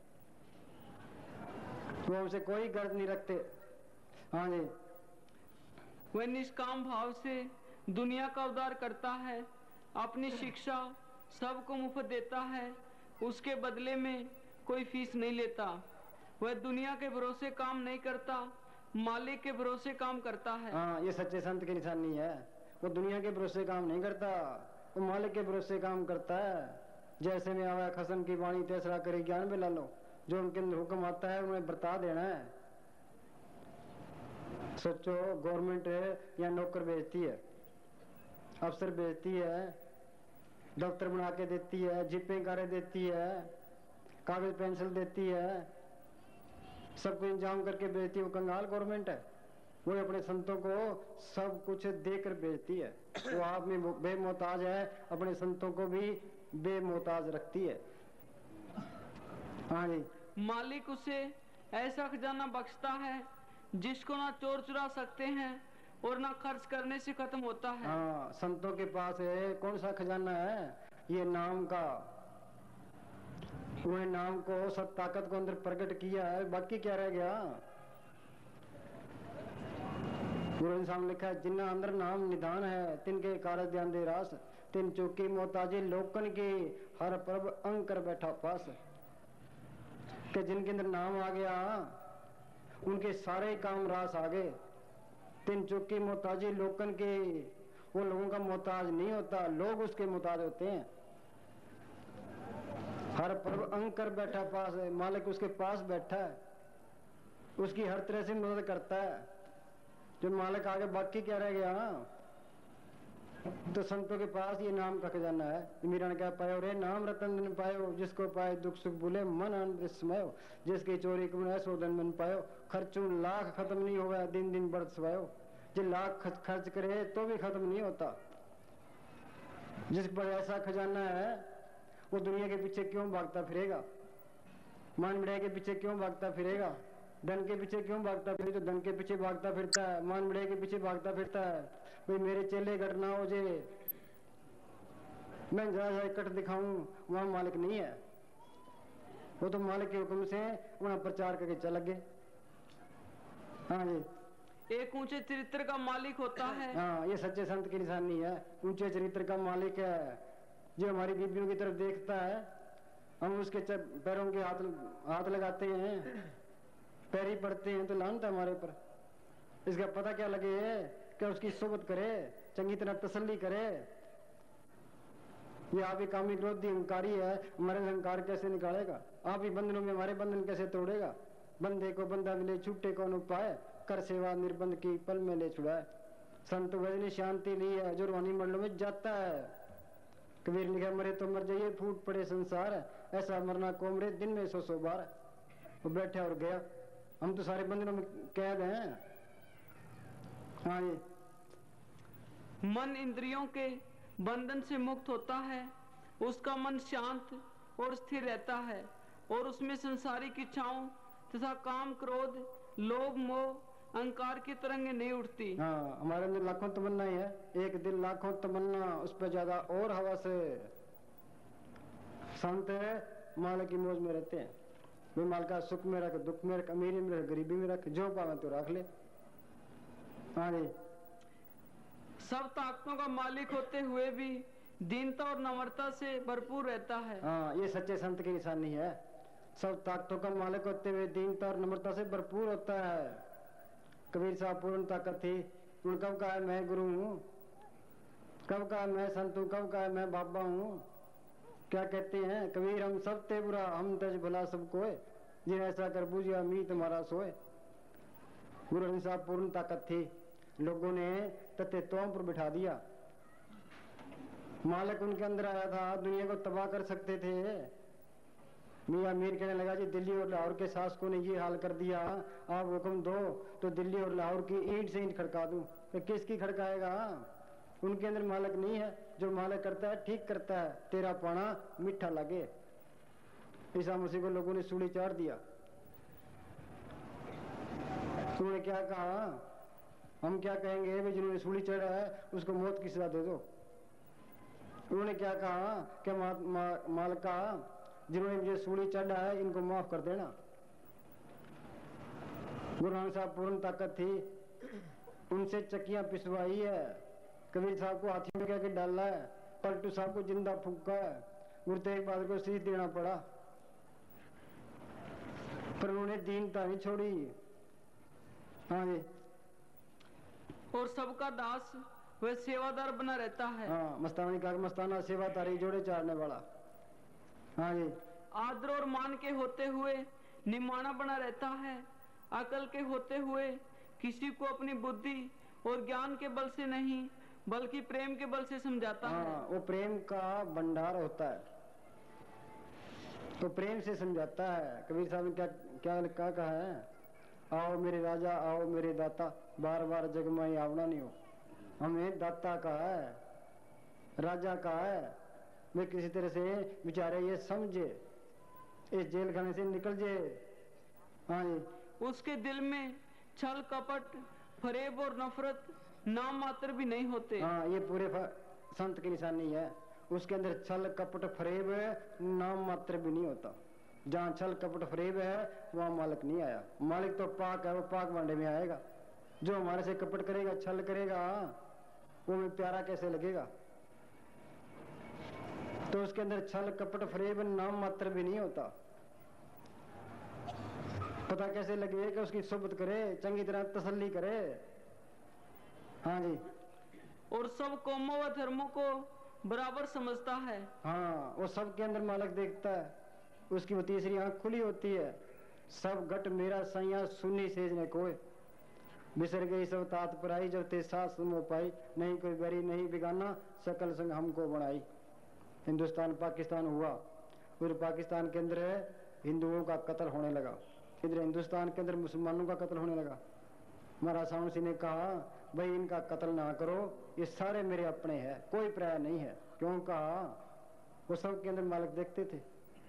वो हमसे कोई गर्ज नहीं रखते। हाँ जी, वह निष्काम भाव से दुनिया का उद्धार करता है, अपनी शिक्षा सबको मुफ्त देता है, उसके बदले में कोई फीस नहीं लेता। वह दुनिया के भरोसे काम नहीं करता, मालिक के भरोसे काम करता है। हाँ, ये सच्चे संत की निशानी है। वो दुनिया के भरोसे काम नहीं करता, वो मालिक के भरोसे काम करता है। जैसे में आवा खसम की वाणी तेसरा करे ज्ञान में ला लो, जो उनके अंदर हुक्म आता है उन्हें बता देना है। सोचो, गवर्नमेंट या नौकर भेजती है, अफसर भेजती है, दफ्तर बना के देती है, जिपें कारें देती है, कागज पेंसिल देती है, सब कुछ इंतजाम करके भेजती है। वो कंगाल गवर्नमेंट है, वो अपने संतों को सब कुछ देकर भेजती है। वो आप में बेमोहताज है, अपने संतों को भी बेमोहताज रखती है। हाँ जी, मालिक उसे ऐसा खजाना बख्शता है जिसको ना चोर चुरा सकते हैं और ना खर्च करने से खत्म होता है। हाँ, संतों के पास है कौन सा खजाना है? ये नाम का। उन्हें नाम को सब ताकत को अंदर प्रकट किया है, बाकी क्या रह गया? गुरु इंसान लिखा है, जिन्ना अंदर नाम निदान है, तिनके कारज ध्यान दे रास, तिन चौकी मोहताजी लोकन की हर पर्व अंग कर बैठा पास। कि जिनके अंदर नाम आ गया उनके सारे काम रास आ गए। तिन चौकी मोहताजी लोकन के, वो लोगों का मोहताज नहीं होता, लोग उसके मोहताज होते हैं। हर पर्व अंग कर बैठा पास है, मालिक उसके पास बैठा है, उसकी हर तरह से मदद करता है। जो मालिक आगे बाकी क्या रह गया? तो संतों के पास ये नाम का खजाना है। मीरा ने क्या पायो रे नाम रतन पायो, जिसको पाए दुख सुख भूले मन आनंद समायो, जिसकी चोरी कमाए सो धन मन पायो, खर्चों लाख खत्म नहीं होगा दिन दिन बढ़त सवायो। जो लाख खर्च, खर्च करे तो भी खत्म नहीं होता। जिस पर ऐसा खजाना है वो दुनिया के पीछे क्यों भागता फिरेगा? मान बढ़े के पीछे क्यों भागता फिरेगा? धन के पीछे क्यों भागता फिर? तो धन के पीछे भागता फिरता है, मान बढ़े के पीछे भागता फिरता है। भाई मेरे चेले घटना हो जे, मैं जरा जरा कट दिखाऊं, वहां मालिक नहीं है। वो तो मालिक के हुक्म से वहां प्रचार करके चल गए। हाँ जी, एक ऊंचे चरित्र का मालिक होता है। हाँ, ये सच्चे संत की निशानी है। ऊंचे चरित्र का मालिक है, जो हमारी बीबियों की तरफ देखता है। हम उसके पैरों के हाथ हाथ लगाते हैं, पैरी पड़ते हैं तो लानता हमारे ऊपर। इसका पता क्या लगे कि उसकी सोबत करे, चंगी तरह तसल्ली करे। ये आप ही कामी क्रोधी अहंकारी है, हमारे अहंकार कैसे निकालेगा? आप ही बंधनों में हमारे बंधन कैसे तोड़ेगा? बंदे को बंदा मिले छूटे कौन उपाय, कर सेवा निर्बंध की पल में ले छुड़ाए। संत वजनी शांति ली है, जो रूहानी मंडलों में जाता है। कबीर लिखा, मरे तो मर जाइए फूट पड़े संसार, ऐसा मरना को मरे दिन में सौ सौ बार। वो बैठा और गया, हम तो सारे बंधनों में कैद हैं। हाँ जी, मन इंद्रियों के बंधन से मुक्त होता है, उसका मन शांत और स्थिर रहता है और उसमें संसारिक इच्छाओं तथा काम क्रोध लोभ मोह अहंकार की तरंगे नहीं उठती। हाँ, हमारे अंदर लाखों तमन्ना है, एक दिल लाखों तमन्ना, उस पर ज्यादा और हवा से। संत माल की मौज में रहते हैं। वे माल का सुख में रख, दुख में रख, अमीरी में रख, गरीबी में रख, जो पावे तो रख ले। हाँ जी, सब ताकतों का मालिक होते हुए भी दीनता और नम्रता से भरपूर रहता है। हाँ, ये सच्चे संत की निशानी है। सब ताकतों का मालिक होते हुए दीनता और नम्रता से भरपूर होता है। कबीर साहब पूर्ण ताकत थी, उन कब कहा मैं गुरु हूँ, कब कहा मैं संत हूँ, कब कहा मैं बाबा हूँ। क्या कहते हैं कबीर, हम सब ते बुरा हम तज भला सब कोय, जिन ऐसा कर बूझिया मी तुम्हारा सोए। गुरु साहब पूर्ण ताकत थी, लोगों ने तत्वों पर बिठा दिया। मालिक उनके अंदर आया था, दुनिया को तबाह कर सकते थे, मियाँ मीर कहने लगा जी दिल्ली और लाहौर के शासकों ने ये हाल कर दिया, आप हुक्म दो तो दिल्ली और लाहौर की ईंट से ईंट खड़का दूं। तो किसकी खड़काएगा? उनके अंदर मालिक नहीं है। जो मालिक करता है ठीक करता है, तेरा पाना मीठा लगे। ईसा मसीह को लोगों ने सूली चाड़ दिया। उन्होंने क्या कहा? हम क्या कहेंगे भाई जिन्होंने सूली चढ़ा है उसको मौत की सजा दे दो। उन्होंने क्या कहा कि मा, मा, मालिका जिन्होंने मुझे सूली चढ़ा है इनको माफ कर देना। गुरु नानक साहब पूर्ण ताकत थी, उनसे चक्कियां पिसवाई है, कबीर साहब को हाथी में कहकर डाला है, पलटू साहब को जिंदा फूका है, गुरु तेग बहादुर को शीश देना पड़ा, पर उन्होंने दीनता नहीं छोड़ी। हाँ जी। और सबका दास वह सेवादार बना रहता है। हाँ, मस्तानी का मस्ताना सेवादारी जोड़े चारने वाला। हाँ जी। आदर और मान के होते हुए निमाना बना रहता है, अकल के होते हुए किसी को अपनी बुद्धि और ज्ञान के बल से नहीं बल्कि प्रेम के बल से समझाता हाँ, है। वो प्रेम का भंडार होता है तो प्रेम से समझाता है। कबीर साहब ने क्या क्या क्या कहा है? आओ मेरे राजा आओ मेरे दाता, बार बार जग में आवना नहीं हो। हमें दाता का है, राजा का है। मैं किसी तरह से बेचारे ये समझे, इस जेल खाने से निकल जाए। हाँ जी। उसके दिल में छल कपट फरेब और नफरत नाम मात्र भी नहीं होते। हाँ, ये पूरे संत की निशानी है। उसके अंदर छल कपट फरेब नाम मात्र भी नहीं होता। जहाँ छल कपट फरेब है वहाँ मालिक नहीं आया। मालिक तो पाक है, वो पाक भांडे में आएगा। जो हमारे से कपट करेगा छल करेगा वो में प्यारा कैसे लगेगा? तो उसके अंदर छल कपट फरेब नाम मात्र भी नहीं होता। पता कैसे लगे कि उसकी सोबत करे, चंगी तरह तसल्ली करे। हाँ जी। और सब कौमों व धर्मों को बराबर समझता है। हाँ, वो सब के अंदर मालिक देखता है। उसकी वो तीसरी आंख खुली होती है। सब घट मेरा सैया सुनी सेज ने कोय, बिसर गई सब तात पराई, जब ते सास सुनो पाई, नहीं कोई बैरी नहीं बिगाना, सकल संग हमको बनाई। हिंदुस्तान पाकिस्तान हुआ, फिर पाकिस्तान के अंदर हिंदुओं का कत्ल होने लगा, इधर हिंदुस्तान के अंदर मुसलमानों का कत्ल होने लगा। महाराज सावन सिंह ने कहा भाई इनका कत्ल ना करो, ये सारे मेरे अपने हैं, कोई पराया नहीं है। क्यों कहा? वो सब के अंदर मालिक देखते थे।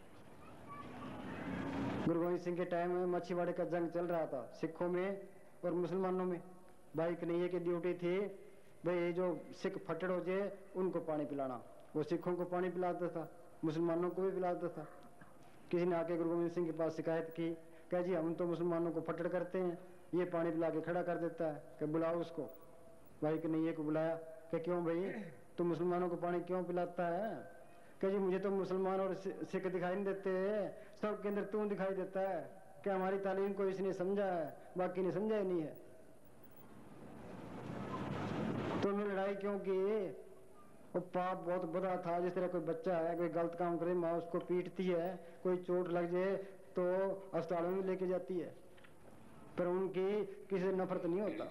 गुरु गोविंद सिंह के टाइम में मच्छीवाड़े का जंग चल रहा था सिखों में और मुसलमानों में। भाई कन्हैया की ड्यूटी थी भाई ये जो सिख फटड़ हो जाए उनको पानी पिलाना। वो सिखों को पानी पिलाता था, मुसलमानों को भी पिलाता था। किसी ने आके गुरु गोविंद सिंह के पास शिकायत की, कह जी हम तो मुसलमानों को फटड़ करते हैं, ये पानी पिला के खड़ा कर देता है, कि बुलाओ उसको। भाई कन्हैया को बुलाया, कि क्यों भाई तुम मुसलमानों को पानी क्यों पिलाता है? कह जी मुझे तो मुसलमान और सिख दिखाई नहीं देते, सब के अंदर तू दिखाई देता है। कि हमारी तालीम को इसने समझा है, बाकी ने समझा ही नहीं है। तुमने लड़ाई क्यों की? वो पाप बहुत बड़ा था। जिस तरह कोई बच्चा है कोई गलत काम करे, माँ उसको पीटती है, कोई चोट लग जाए तो अस्पतालों में लेके जाती है, पर उनकी किसी से नफरत नहीं होता।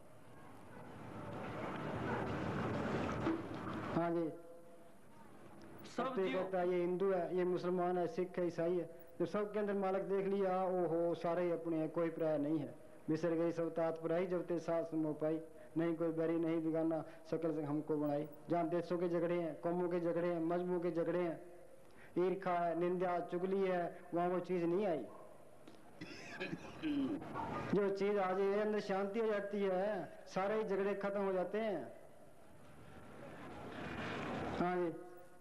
हाँ जी। सब कहता है ये हिंदू है, ये मुसलमान है, सिख है, ईसाई है। जब सब के अंदर मालिक देख लिया, ओहो सारे ही अपने हैं, कोई पराया नहीं है। बिसर गई सब तात पराई, जब ते सास मोह पाई, नहीं कोई बैरी नहीं बिगाना, सकल से हमको बनाई। जहाँ देशों के झगड़े हैं, कौमों के झगड़े हैं, मजहबों के झगड़े हैं, ईर्खा है, निंदा चुगली है, वहाँ वो चीज नहीं आई। जो चीज आ जाए अंदर शांति हो जाती है, सारे ही झगड़े खत्म हो जाते हैं। हाँ जी।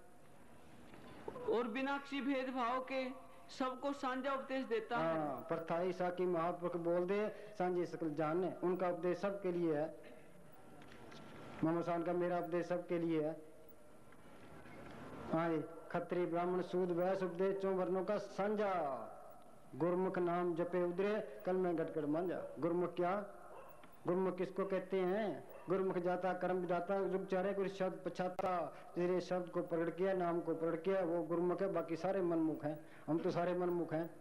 और बिना किसी भेदभाव के सबको साझा उपदेश देता है। हाँ, परथाई साकी महापुरुष बोल दे सांझे सकल जाने, उनका उपदेश सबके लिए है। मोहम्मद साहब का मेरा उपदेश सबके लिए है। हाँ जी। खत्री ब्राह्मण सूद वैश्य उपदेश चौ वर्णों का साझा, गुरमुख नाम जपे उधरे कल में गटगट मांझा। गुरमुख क्या? गुरमुख किसको कहते हैं? गुरमुख जाता कर्म विधाता, रुक चारे कोई शब्द पछाता, जिसने शब्द को प्रकट किया, नाम को प्रकट किया, वो गुरमुख है। बाकी सारे मनमुख हैं, हम तो सारे मनमुख हैं।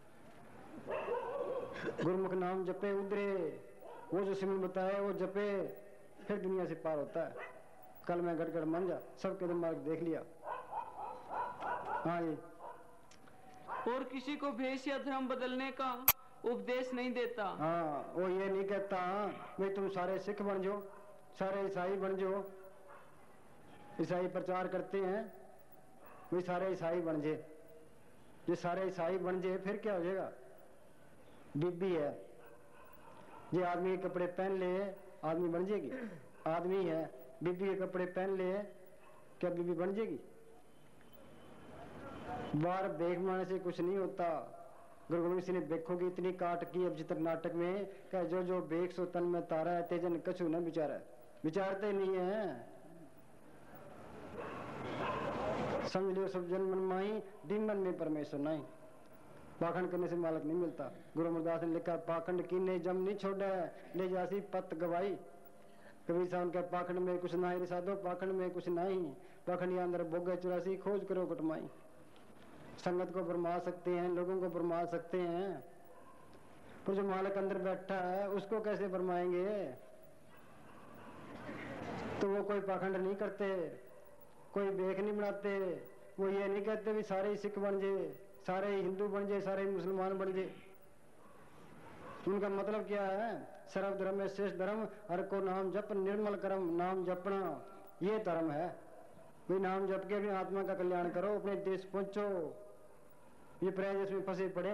गुरमुख नाम जपे उधरे, वो जो सिमरन बताया वो जपे, फिर दुनिया से पार होता है। कल में गटगट मांझा, सबके दिमाग देख लिया। हाँ जी। और किसी को भेष या धर्म बदलने का उपदेश नहीं देता। हाँ, वो ये नहीं कहता भाई तुम सारे सिख बन जाओ, सारे ईसाई बन जाओ। ईसाई प्रचार करते हैं वे सारे ईसाई बन जाए। ये सारे ईसाई बन जाए फिर क्या हो जाएगा? बीबी है, ये आदमी के कपड़े पहन ले आदमी बन जाएगी। आदमी है, बीबी के कपड़े पहन ले क्या बीबी बन जाएगी? बार बेख मारने से कुछ नहीं होता। गुरु गोविंद सिंह ने देखोगे इतनी काट की अब चित्र नाटक में क्या जो जो बेख सो तन में तारा है तेजन कछु न विचारा है। विचारते नहीं है। समझ लो सब जन मन माही डिम्बन में परमेश्वर नहीं। पाखंड करने से मालक नहीं मिलता। गुरु अमरदास ने लिखा पाखंड की ने जम नहीं छोड़ा ले जासी पत गवाई। कबीर साहब के पाखंड में कुछ ना ही साधो, पाखंड में कुछ नहीं। पाखंड अंदर बोगे चौरासी खोज करो कुटमाई। संगत को भरमा सकते हैं, लोगों को भरमा सकते हैं, पर जो मालक अंदर बैठा है उसको कैसे भरमाएंगे? तो वो कोई पाखंड नहीं करते, कोई बेख नहीं बनाते। वो ये नहीं कहते भी सारे सिख बन जाए, सारे हिंदू बन जाए, सारे मुसलमान बन जाए। उनका मतलब क्या है? सर्व धर्म में श्रेष्ठ धर्म, हर को नाम जप निर्मल कर्म। नाम जपना ये धर्म है। भाई नाम जप के अपनी आत्मा का कल्याण करो, अपने देश पहुंचो। ये प्रयास में फंसे पड़े।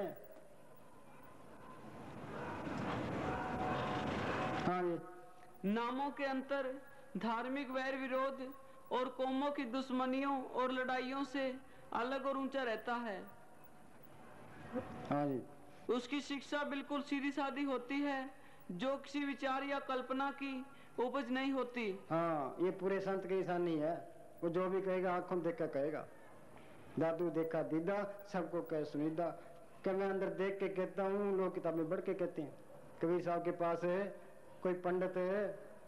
हाँ जी। नामों के अंतर धार्मिक वैर विरोध और कौमों की दुश्मनियों और लड़ाइयों से अलग और ऊंचा रहता है। हाँ जी। उसकी शिक्षा बिल्कुल सीधी सादी होती है, जो किसी विचार या कल्पना की उपज नहीं होती। हाँ, ये पूरे संत की निशानी है। वो जो भी कहेगा आंखों देख कर कहेगा। दादू देखा दीदा, सबको कह सुनीदा। क्या मैं अंदर देख के कहता हूँ, लोग किताबें बढ़ के कहते हैं। कबीर साहब के पास है कोई पंडित है,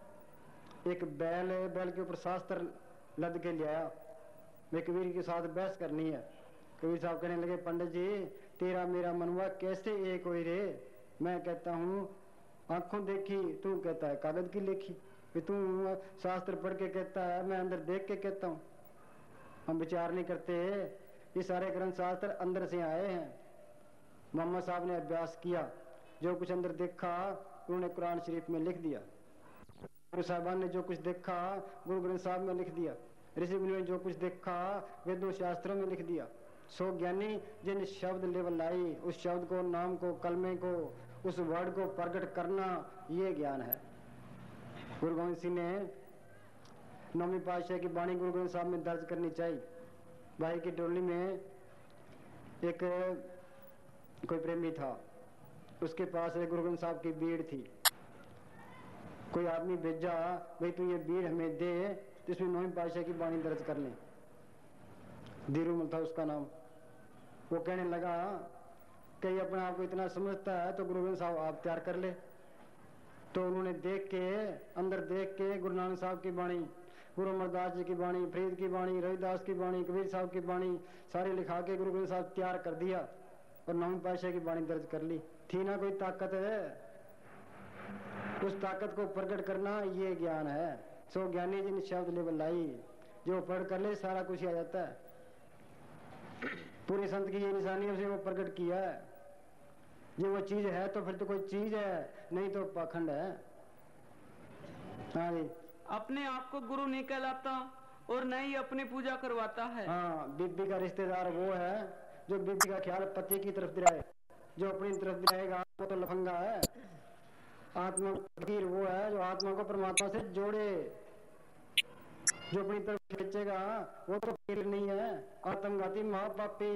एक बैल है, बैल के ऊपर शास्त्र लद के ले आया। मैं कबीर के साथ बहस करनी है। कबीर साहब कहने लगे पंडित जी तेरा मेरा मनवा कैसे एक हो रे? मैं कहता हूँ आंखों देखी, तू कहता है कागज की लेखी। तू शास्त्र पढ़ के कहता है, मैं अंदर देख के कहता हूँ। हम विचार नहीं करते। ये सारे ग्रंथ शास्त्र अंदर से आए हैं। मोहम्मद साहब ने अभ्यास किया, जो कुछ अंदर देखा उन्होंने कुरान शरीफ में लिख दिया। गुरु साहबान ने जो कुछ देखा गुरु ग्रंथ साहब में लिख दिया। ऋषि मुनि ने जो कुछ देखा वेदों शास्त्रों में लिख दिया। सो ज्ञानी जिन शब्द लेवल लाई, उस शब्द को, नाम को, कलमे को, उस वर्ड को प्रकट करना, ये ज्ञान है। गुरु गोविंद सिंह ने नौवीं पातशाह की वाणी गुरु ग्रंथ साहब में दर्ज करनी चाहिए। भाई की टोली में एक कोई प्रेमी था, उसके पास एक गुरु ग्रंथ साहब की बीड़ थी। कोई आदमी भेजा भाई तू ये बीड़ हमें दे, तो इसमें नौवीं पातशाह की वाणी दर्ज कर ले। धीरूमल था उसका नाम। वो कहने लगा कि अपने आप को इतना समझता है तो गुरु ग्रंथ साहब आप तैयार कर ले। तो उन्होंने देख के अंदर देख के गुरु नानक साहब की वाणी, गुरु अमरदास जी की वाणी, फरीद की वाणी, रविदास की वाणी, कबीर साहब की वाणी सारी लिखा के गुरु ग्रंथ साहब तैयार कर दिया और नौवीं पातशाह की वाणी दर्ज कर ली। थी ना कोई ताकत है? उस ताकत को प्रकट करना ये ज्ञान है। सो ज्ञानी जिन शब्द लेवल लाई, जो पढ़ कर ले सारा कुछ आ जाता है। पूरे संत की ये निशानी है, उसे वो प्रकट किया है। जो वो चीज है तो फिर तो कोई चीज है, नहीं तो पाखंड है। हाँ जी। अपने आप को गुरु नहीं कहलाता और न ही अपनी पूजा करवाता है। हाँ, बीबी का रिश्तेदार वो है जो बीबी का ख्याल पति की तरफ दिलाए। जो अपनी तरफ दिलाएगा वो तो लफंगा है। आत्मा फकीर वो है जो आत्मा को परमात्मा से जोड़े। जो अपनी तरफ खींचेगा वो तो फकीर नहीं है, आत्मघाती महापापी।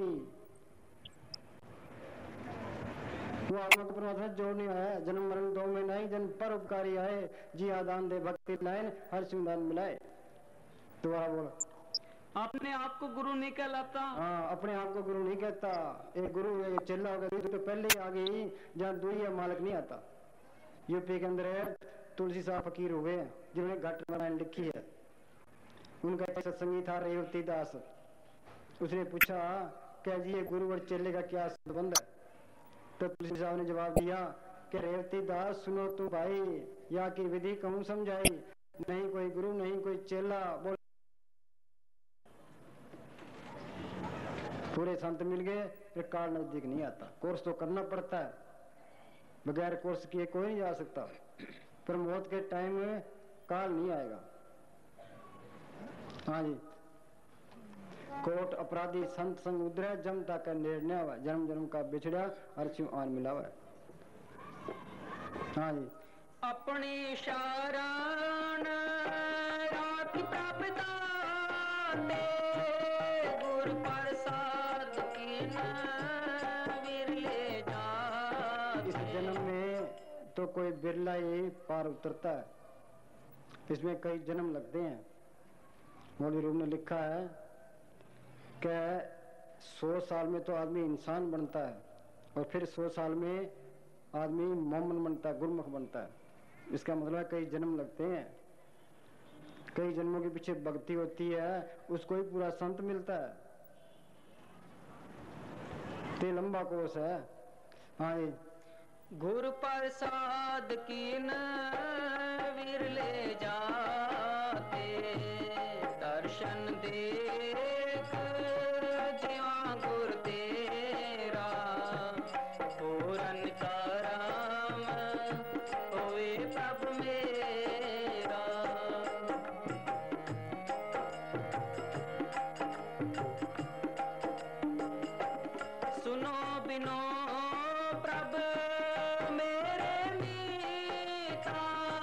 वो आत्मा को परमात्मा से जोड़ने आया। जन्म मरण दो में नहीं, जन्म पर उपकारी आए। जी आदान दे भक्ति लाइन, हर सुदान मिलाए। दोबारा बोल। अपने आप को गुरु नहीं कहलाता। हाँ, अपने आप को गुरु नहीं कहता। एक गुरु एक चेला होगा तो पहले ही आ गई जहाँ दुई मालक नहीं आता। यूपी के अंदर तुलसी साहब फकीर हुए जिन्होंने घट रामायण लिखी है। उनका एक सत्संगी था रेवती दास। उसने पूछा क्या जी ये गुरु और चेले का क्या संबंध है? तो तुलसी साहब ने जवाब दिया कि रेवती दास सुनो तू भाई, या की विधि कहूँ समझाई। नहीं कोई गुरु नहीं कोई चेला। बोल पूरे संत मिल गए, फिर काल नजदीक नहीं आता। कोर्स तो करना पड़ता है, बगैर कोर्स किए कोई नहीं जा सकता, पर मौत के टाइम में काल नहीं आएगा। हाँ जी, कोट अपराधी संत संग उधर जमता का निर्णय हुआ, जन्म जन्म का बिछड़ा अर्चु आन मिला हुआ। हाँ जी, अपनी शरण राखी प्राप्ता ते गुर प्रसाद कीन विरले जाते। इस जन्म में तो कोई बिरला ही पार उतरता है, इसमें कई जन्म लगते हैं। मौलवी रूम ने लिखा है कि सौ साल में तो आदमी इंसान बनता है और फिर सौ साल में आदमी मोमन बनता है, गुरमुख बनता है। इसका मतलब है कई जन्म लगते हैं, कई जन्मों के पीछे भक्ति होती है, उसको ही पूरा संत मिलता है। ते लंबा कोर्स है। हाँ जी, गुरु प्रसाद कीन विरले जाते, दर्शन देख जीवा गुर तेरा, पूरन करम होवे प्रभु मेरा। सुनो बिनो प्रभु मेरे मीता,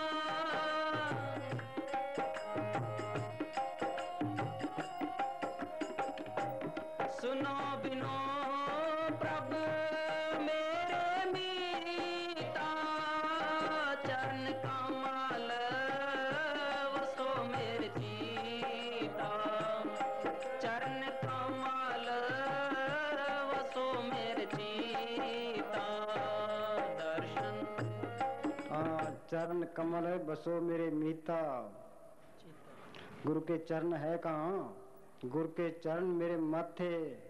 सुनो बिनो प्रभु मेरे मीता, चरण कमल वसो मेरे जीता, चरण कमल वसो मेरे जीता, दर्शन हाँ, चरण कमल है बसो मेरे मीता। गुरु के चरण है कहाँ? गुरु के चरण मेरे माथे।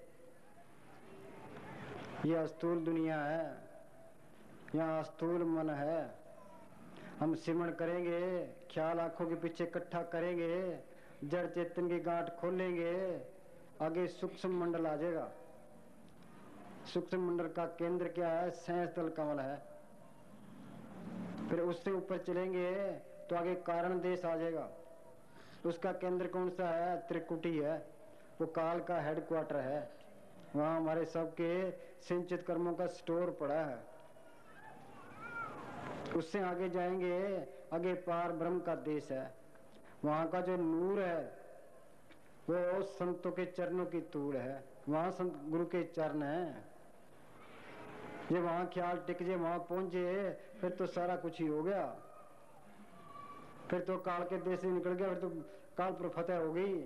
यह स्थूल दुनिया है, यहाँ स्थूल मन है। हम सिमरण करेंगे, ख्याल आंखों के पीछे इकट्ठा करेंगे, जड़ चेतन की गांठ खोलेंगे, आगे सूक्ष्म मंडल आ जाएगा। सूक्ष्म मंडल का केंद्र क्या है? सहस्त्र कमल है। फिर उससे ऊपर चलेंगे तो आगे कारण देश आ जाएगा। उसका केंद्र कौन सा है? त्रिकुटी है, वो काल का हेडक्वार्टर है। वहां हमारे सबके सिंचित कर्मों का स्टोर पड़ा है। उससे आगे जाएंगे, आगे पार ब्रह्म का देश है। वहां का जो नूर है वो संतों के चरणों की तूड़ है। वहां संत गुरु के चरण है। ये वहां ख्याल टिक जे, वहां पहुंचे, फिर तो सारा कुछ ही हो गया। फिर तो काल के देश से निकल गया, फिर तो काल पर फतेह हो गई।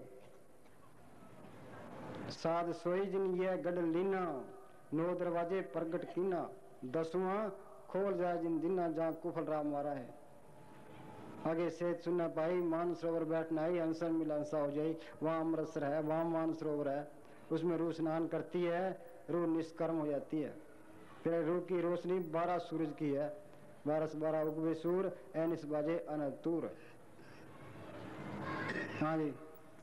साध सोई जिन ये गढ़ लीना, नौ दरवाजे प्रगट कीना, दसवां खोल जाए जिन दिना, जहाँ कुफल राम मारा है। आगे से सुनना पाई, मान सरोवर बैठना आई, अंसन मिला अंसा हो जाई। वहां अमृतसर है, वहां मान सरोवर है, उसमें रूह स्नान करती है, रूह निष्कर्म हो जाती है। फिर रूह की रोशनी बारह सूरज की है, बारह से बारह उगवे सूर, एनिस बाजे अनतूर। हाँ जी,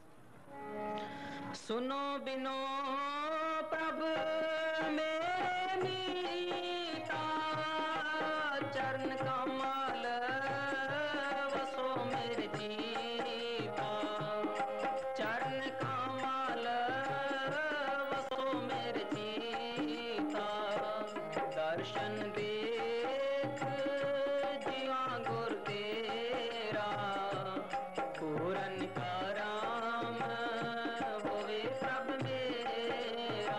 सुनो बिनो प्रभु मेरे मीता, चरण कमल वसो मेरे जीता, चरण कमल वसो मेरे जीता, दर्शन देख जीवा गुर तेरा, पूरन करम होवे प्रभु मेरा।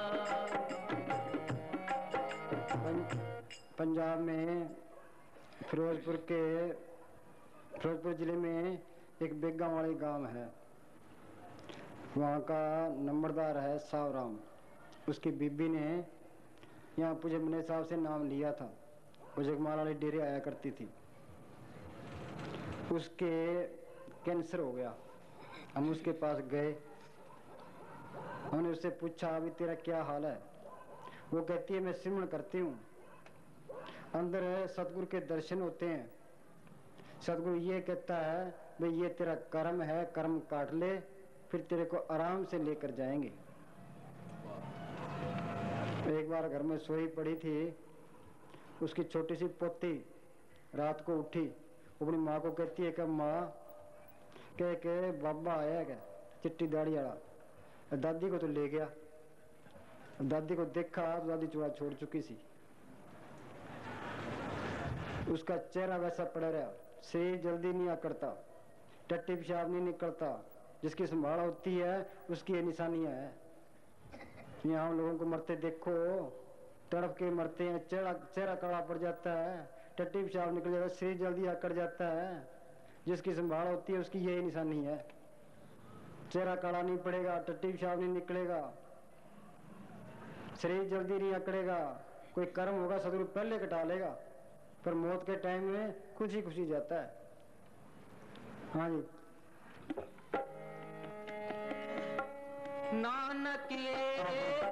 पंजाब में फिरोजपुर के फिरोजपुर जिले में एक बेगा वाली गांव है। वहाँ का नंबरदार है सावराम। उसकी बीबी ने यहाँ पूजे मने साहब से नाम लिया था। वो जगमाल वाली डेरे आया करती थी। उसके कैंसर हो गया। हम उसके पास गए, हमने उससे पूछा अभी तेरा क्या हाल है? वो कहती है मैं सिमरण करती हूँ, अंदर सतगुरु के दर्शन होते हैं। सतगुरु ये कहता है भाई ये तेरा कर्म है, कर्म काट ले, फिर तेरे को आराम से लेकर जाएंगे। एक बार घर में सोई पड़ी थी, उसकी छोटी सी पोती रात को उठी, अपनी माँ को कहती है कि माँ कह के बाबा आया क्या चिट्टी दाढ़ी वाला, दादी को तो ले गया। दादी को देखा तो दादी चूड़ा छोड़ चुकी सी, उसका चेहरा वैसा पड़ा रहा, शरीर जल्दी नहीं आकड़ता, टट्टी पेशाब नहीं निकलता, जिसकी संभाल होती है उसकी ये निशानियां है। यहाँ हम लोगों को मरते देखो, तड़प के मरते हैं, चेहरा चेहरा कड़ा पड़ जाता है, टट्टी पेशाब निकल जाता है, शरीर जल्दी आकड़ जाता है, जिसकी संभाल होती है उसकी यही निशानी है। चेहरा काला नहीं पड़ेगा, टट्टी पेशाब नहीं निकलेगा, शरीर जल्दी नहीं अकड़ेगा, कोई कर्म होगा सदगुरु पहले कटा लेगा, पर मौत के टाइम में खुशी खुशी जाता है। हाँ जी। नानक ये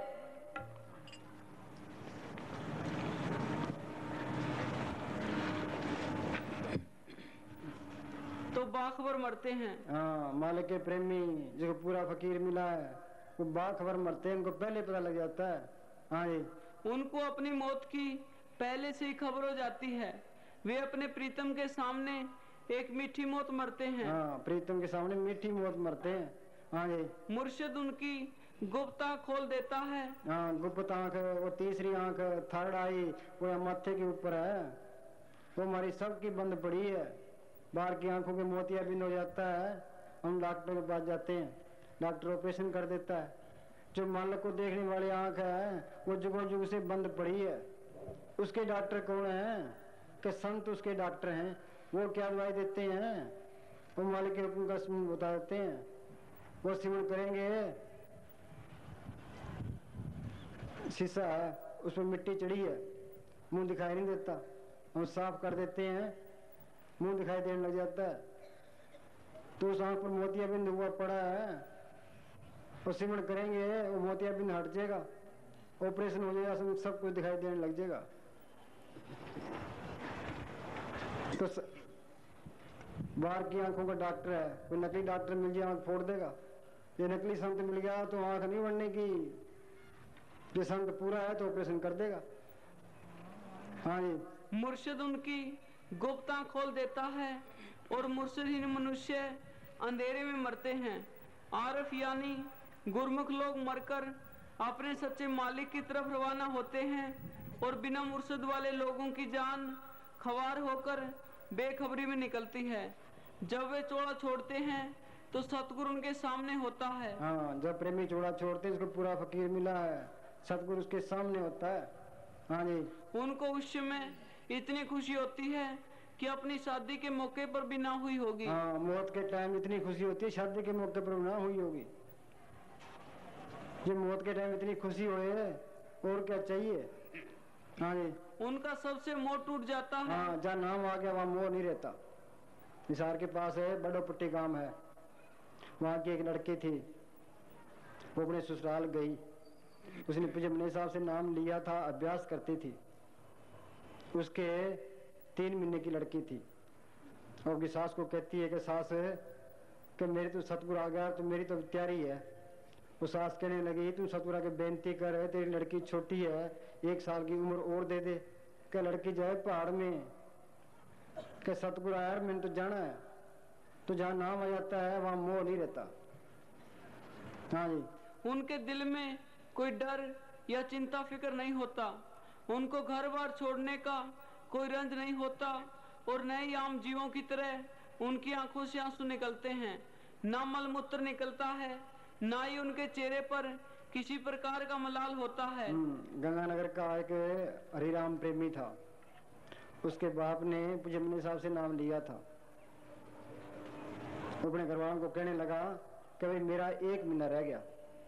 तो बाखबर मरते हैं। हाँ, मालिक के प्रेमी जिसको पूरा फकीर मिला है वो बाखबर मरते हैं, उनको पहले पता लग जाता है। हाँ जी। उनको अपनी मौत की पहले से ही खबर हो जाती है, वे अपने प्रीतम के सामने एक मीठी मौत मरते हैं। हाँ, प्रीतम के सामने मीठी मौत मरते हैं। हाँ जी। मुर्शिद उनकी गुप्त आँख खोल देता है। हाँ, गुप्त आँख, वो तीसरी आँख थर्ड आई वो माथे के ऊपर है, वो हमारी सबकी बंद पड़ी है। बाहर की आंखों के मोतियाबिंद हो जाता है, हम डॉक्टर के पास जाते हैं, डॉक्टर ऑपरेशन कर देता है। जो मालिक को देखने वाली आंख है वो जुगों जुग से बंद पड़ी है, उसके डॉक्टर कौन है कि संत उसके डॉक्टर हैं। वो क्या दवाई देते हैं, वो मालिक के हुक्म का बता देते हैं, वो सिमरन करेंगे। शीशा है उस पर मिट्टी चढ़ी है, मुंह दिखाई नहीं देता, हम साफ कर देते हैं, मुंह दिखाई देने लग जाता है। तो उस आंख पर मोतियाबिंद हुआ पड़ा है, वो सिमरन करेंगे वो मोतियाबिंद हट जाएगा, ऑपरेशन हो जाएगा, सब सब कुछ दिखाई देने लग जाएगा। तो स... बाहर की आंखों का डॉक्टर है, कोई नकली डॉक्टर मिल जाए आंख फोड़ देगा। ये नकली संत मिल गया तो आंख नहीं बढ़ने की, ये संत पूरा है तो ऑपरेशन कर देगा। हाँ जी। मुर्शिद उनकी गुप्त आँख खोल देता है और मुर्शिदहीन मनुष्य अंधेरे में मरते हैं। आरफ यानी गुरमुख लोग मरकर अपने सच्चे मालिक की तरफ रवाना होते हैं और बिना मुर्शिद वाले लोगों की जान खवार होकर बेखबरी में निकलती है। जब वे चोड़ा छोड़ते हैं तो सतगुरु उनके सामने होता है। हाँ, जब प्रेमी चोड़ा छोड़ते हैं, इसको पूरा फकीर मिला है, सतगुरु उसके सामने होता है। हाँ जी। उनको उस समय इतनी खुशी होती है कि अपनी शादी के मौके पर भी ना हुई होगी। हाँ, मौत के टाइम इतनी खुशी होती है, शादी के मौके पर ना हुई होगी। ये मौत के टाइम इतनी खुशी हो और क्या चाहिए। हाँ जी। उनका सबसे मोह टूट जाता है। हाँ, जहाँ नाम आ गया वहाँ मोह नहीं रहता। निसार के पास है बड़ो पट्टी गांव है, वहाँ की एक लड़की थी, वो अपने ससुराल गई, उसने पुजमने साहब से नाम लिया था, अभ्यास करती थी। उसके तीन महीने की लड़की थी, और उसकी सास को कहती है कि सास कि मेरे तो सतगुरु आ गया तो मेरी तो तैयारी है। वो सास कहने लगी तुम सतगुरु के बेनती कर, तेरी लड़की छोटी है, एक साल की उम्र और दे दे, कि लड़की जाए पहाड़ में, कि सतगुरु यार मैंने तो जाना है। तो जहाँ नाम आ जाता है वहाँ मोह नहीं रहता। हाँ जी। उनके दिल में कोई डर या चिंता फिक्र नहीं होता, उनको घर बार छोड़ने का कोई रंज नहीं होता, और न ही आम जीवों की तरह उनकी आंखों से आंसू निकलते हैं, ना मलमूत्र निकलता है, ना ही उनके चेहरे पर किसी प्रकार का मलाल होता है। गंगानगर का एक हरिराम प्रेमी था, उसके बाप ने पुजमने साहब से नाम लिया था। अपने घर वालों को कहने लगा कि भाई मेरा एक महीना रह गया।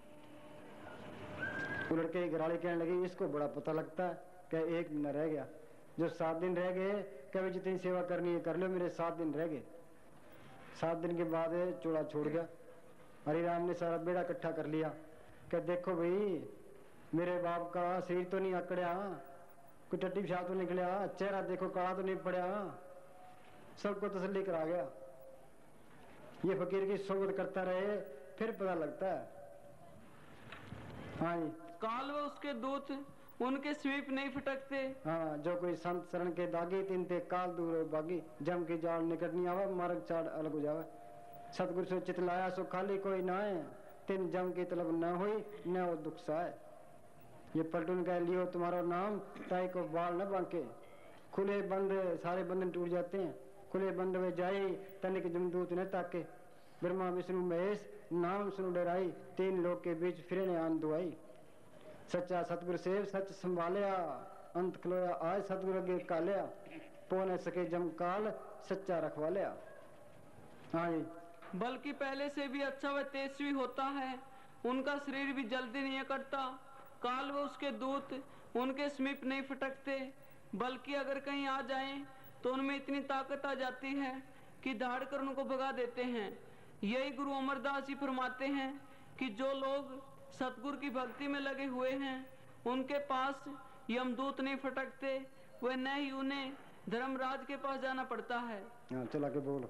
वो लड़के की घरवाली कहने लगी इसको बड़ा पता लगता है कि एक महीना रह गया। जो सात दिन रह गए, कभी जितनी सेवा करनी है कर लो, मेरे सात दिन रह गए। सात दिन के बाद चूड़ा छोड़ गया। हरिराम ने सारा बेड़ा इकट्ठा कर लिया कि देखो भाई मेरे बाप का शरीर तो नहीं आकड़िया, कोई टट्टी पेशाब तो निकलिया, चेहरा देखो काला तो नहीं पड़ा, सबको तसल्ली करा गया। ये फकीर की सोबत करता रहे फिर पता लगता है। हाँ जी। काल व उसके दूत उनके समीप नहीं फटकते। हाँ, जो कोई संत शरण के दागी तीन ते काल दूर बागी, जम की जाल निकट नहीं आवे, मार्ग चाड़ अलग हो जावे। सतगुरु सो चित लाया सो खाली कोई ना है, तीन जम की तलब न हुई न वो दुख साए। ये पलटून कह लियो तुम्हारा नाम, ताई को बाल न बांके। खुले बंद सारे बंधन टूट जाते हैं, खुले बंद वे जाई तनिक जमदूत न ताके। ब्रह्मा विष्णु महेश नाम सुन डराई, तीन लोग के बीच फिरे ने आन दुआई। सच्चा सतगुरु सेव सच संभालिया, अंत खलोया आज सतगुरु अगे कालिया। पो न सके जम काल सच्चा रखवा लिया। हाँ जी, बल्कि पहले से भी अच्छा व तेजस्वी होता है, उनका शरीर भी जल्दी नहीं करता, काल व उसके दूत उनके समीप नहीं फटकते, बल्कि अगर कहीं आ जाएं तो उनमें इतनी ताकत आ जाती है कि दहाड़ कर उनको भगा देते हैं। यही गुरु अमरदास जी फरमाते हैं कि जो लोग सतगुरु की भक्ति में लगे हुए हैं उनके पास यमदूत नहीं फटकते, वह न ही उन्हें धर्मराज के पास जाना पड़ता है। हाँ चला के बोलो।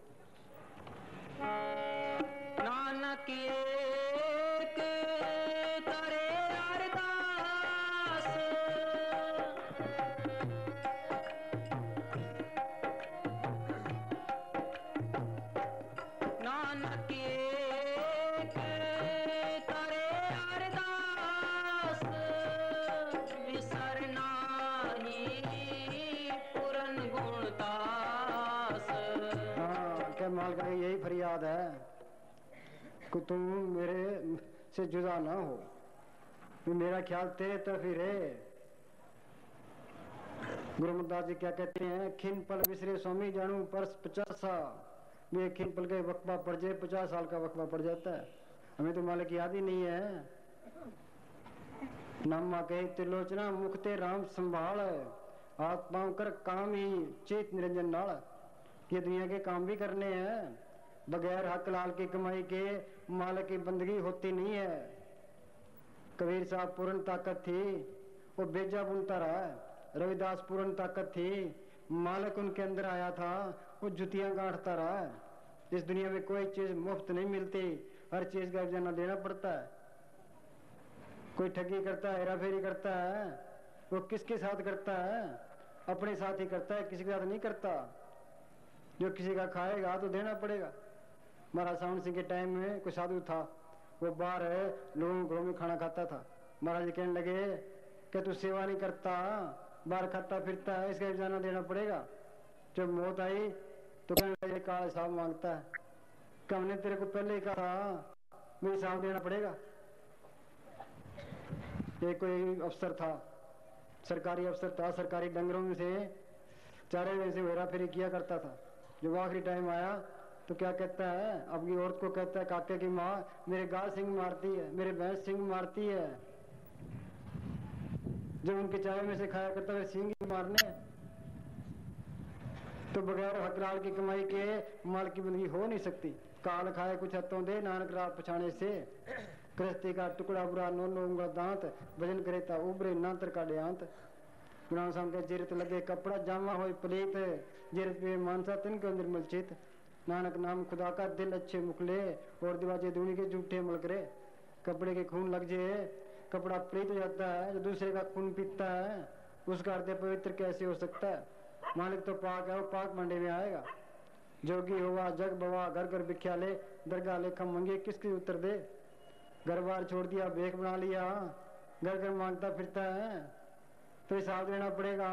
नानक एक करे अरदास, नानक एक करे अरदास, विसरना ही पूरन गुणदास। हाँ, क्या माल का यही फरियाद है कि तुम मेरे से जुदा ना हो, मेरा ख्याल तेरे तरफ ही रहे। गुरु अमरदास जी क्या कहते हैं, खिन पल विसरे स्वामी जानू परस पचासा। ये खिन पल के वक्फा पड़ जाए, पचास साल का वक्फा पड़ जाता है, हमें तो मालिक याद ही नहीं है। नामा कहे त्रिलोचना मुखते राम संभाल, हाथ पांव कर काम ही चेत निरंजन नाल। ये दुनिया के काम भी करने हैं, बगैर हक लाल की कमाई के मालिक की बंदगी होती नहीं है। कबीर साहब पूर्ण ताकत थी, वो बेजा बुनता रहा। रविदास पूर्ण ताकत थी, मालिक उनके अंदर आया था, वो जुतियां गांठता रहा। इस दुनिया में कोई चीज मुफ्त नहीं मिलती, हर चीज का खजाना देना पड़ता है। कोई ठगी करता है, हेरा फेरी करता है, वो किसके साथ करता है? अपने साथ ही करता है, किसी के साथ नहीं करता। जो किसी का खाएगा तो देना पड़ेगा। महाराज सावन सिंह के टाइम में कोई साधु था, वो बाहर लोगों के घरों में खाना खाता था। महाराज जी कहने लगे कि तू सेवा नहीं करता, बाहर खाता फिरता है, इसका खजाना देना पड़ेगा। जब मौत आई तो कहने लगे काल हिसाब मांगता है। क्या हमने तेरे को पहले ही कहा था मुझे हिसाब देना पड़ेगा। एक कोई अफसर था, सरकारी अफसर था, सरकारी डंगरों में से चारे में से हेरा फेरी किया करता था। जब आखिरी टाइम आया तो क्या कहता है, अपनी औरत को कहता है, काके की माँ मेरे गाय सिंह मारती है, मेरे भैंस सिंह मारती है। जब उनके चाय में से खाया करता है सिंह ही मारने, तो बगैर हक लाल की कमाई के माल की बंदगी हो नहीं सकती। काल खाए कुछ हत्तों दे, नानक रात पछाने से। कृष्टि का टुकड़ा बुरा नो नो उंगला दांत, भजन करे ता उबरे नांतर का देहांत। गुरु साहब के जिरत लगे कपड़ा जामा हो पलीत, जिरत पे मानसा तिनके अंदर मलचित। नानक नाम खुदा का दिल अच्छे मुखले, और दिवाजे दूनी के झूठे मलकरे। कपड़े के खून लग जाए कपड़ा प्रीत हो जाता है, जो दूसरे का खून पीता है उसका हृदय पवित्र कैसे हो सकता है? मालिक तो पाक है, वो पाक मंडे में आएगा। जोगी हुआ जग बवा घर घर बिख्याले, दरगाह लेखा मंगे किसकी उत्तर दे। घर बार छोड़ दिया भेख बना लिया, घर घर मांगता फिरता है, तो हिसाब देना पड़ेगा।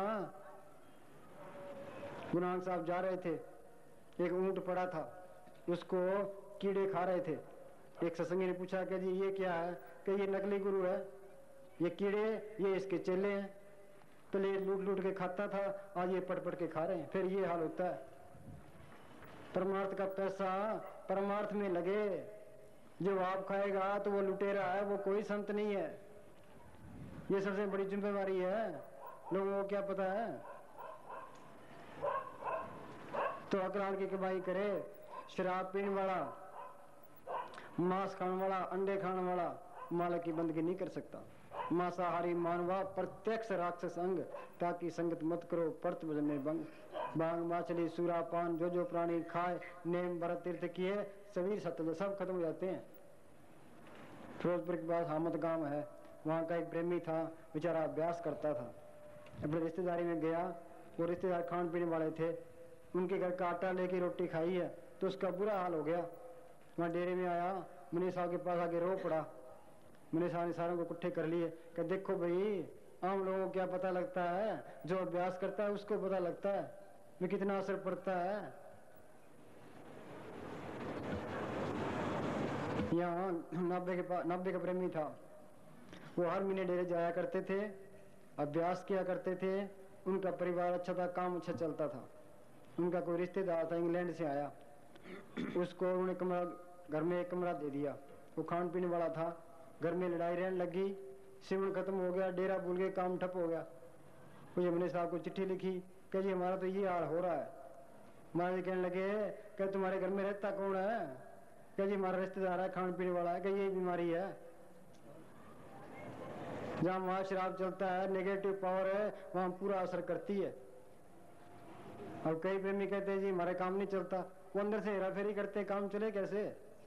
गुरु नानक साहब जा रहे थे, एक ऊंट पड़ा था, उसको कीड़े खा रहे थे। एक सत्संगी ने पूछा कि जी ये क्या है? कि ये नकली गुरु है, ये कीड़े ये इसके चेले हैं। पहले ये लूट लूट के खाता था, आज ये पट पट के खा रहे हैं। फिर ये हाल होता है। परमार्थ का पैसा परमार्थ में लगे, जो आप खाएगा तो वो लुटेरा है, वो कोई संत नहीं है। ये सबसे बड़ी जिम्मेवारी है, लोगों को क्या पता है। तो अकराल की कमाई करे, शराब पीने वाला, मांस खाने वाला, अंडे खाने वाला मालिक की बंदगी नहीं कर सकता। मांसाहारी मानवा प्रत्यक्ष राक्षस अंग, ताकि संगत मत करो परत भजन में भंग। बांग माछली सूरा पान जो जो प्राणी खाए, नेम भरत तीर्थ किए, सभी सत्य सब खत्म हो जाते हैं। फिरोजपुर के पास हामद गांव है, वहाँ का एक प्रेमी था, बेचारा अभ्यास करता था। अपने रिश्तेदारी में गया, वो रिश्तेदार खान पीने वाले थे, उनके घर का आटा लेके रोटी खाई है तो उसका बुरा हाल हो गया। वहाँ डेरे में आया, मुनि साहब के पास आके रो पड़ा। मुनि साहब ने सारों को इकट्ठे कर लिए कि देखो भाई, आम लोगों को क्या पता लगता है, जो अभ्यास करता है उसको पता लगता है में कितना असर पड़ता है। यहाँ नब्बे के पास नब्बे का प्रेमी था, वो हर महीने डेरे जाया करते थे, अभ्यास किया करते थे। उनका परिवार अच्छा था, काम अच्छा चलता था। उनका कोई रिश्तेदार था, इंग्लैंड से आया, उसको उन्होंने कमरा, घर में एक कमरा दे दिया। वो खान पीने वाला था, घर में लड़ाई रहने लगी, सिवन खत्म हो गया, डेरा भूल गए, काम ठप हो गया। मुझे मुनि साहब को चिट्ठी लिखी कि जी हमारा तो ये हाल हो रहा है। महाराज कहने लगे कि तुम्हारे घर में रहता कौन है? कि जी हमारा रिश्तेदार है, खान पीने वाला है, कि ये बीमारी है। जहाँ वहाँ शराब चलता है, नेगेटिव पावर है, वहाँ पूरा असर करती है। अब कई प्रेमी कहते हैं जी हमारे काम नहीं चलता, वो अंदर से हेरा फेरी करते, काम चले कैसे?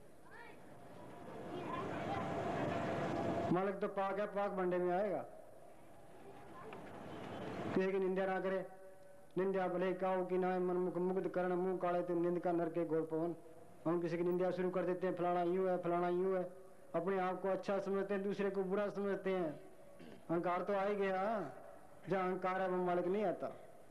मालिक तो पाक है, पाक भंडे में आएगा। किसी की निंदा ना करे, निंदा भले काऊ की ना मन मुख मुग्ध करण मुंह काले तो निंद का नर के गोल पवन। हम किसी की निंदा शुरू कर देते हैं, फलाना यूं है, फलाना यूं है, अपने आप को अच्छा समझते हैं, दूसरे को बुरा समझते हैं। अहंकार तो आ ही गया, जहाँ अहंकार है वो मालिक नहीं आता।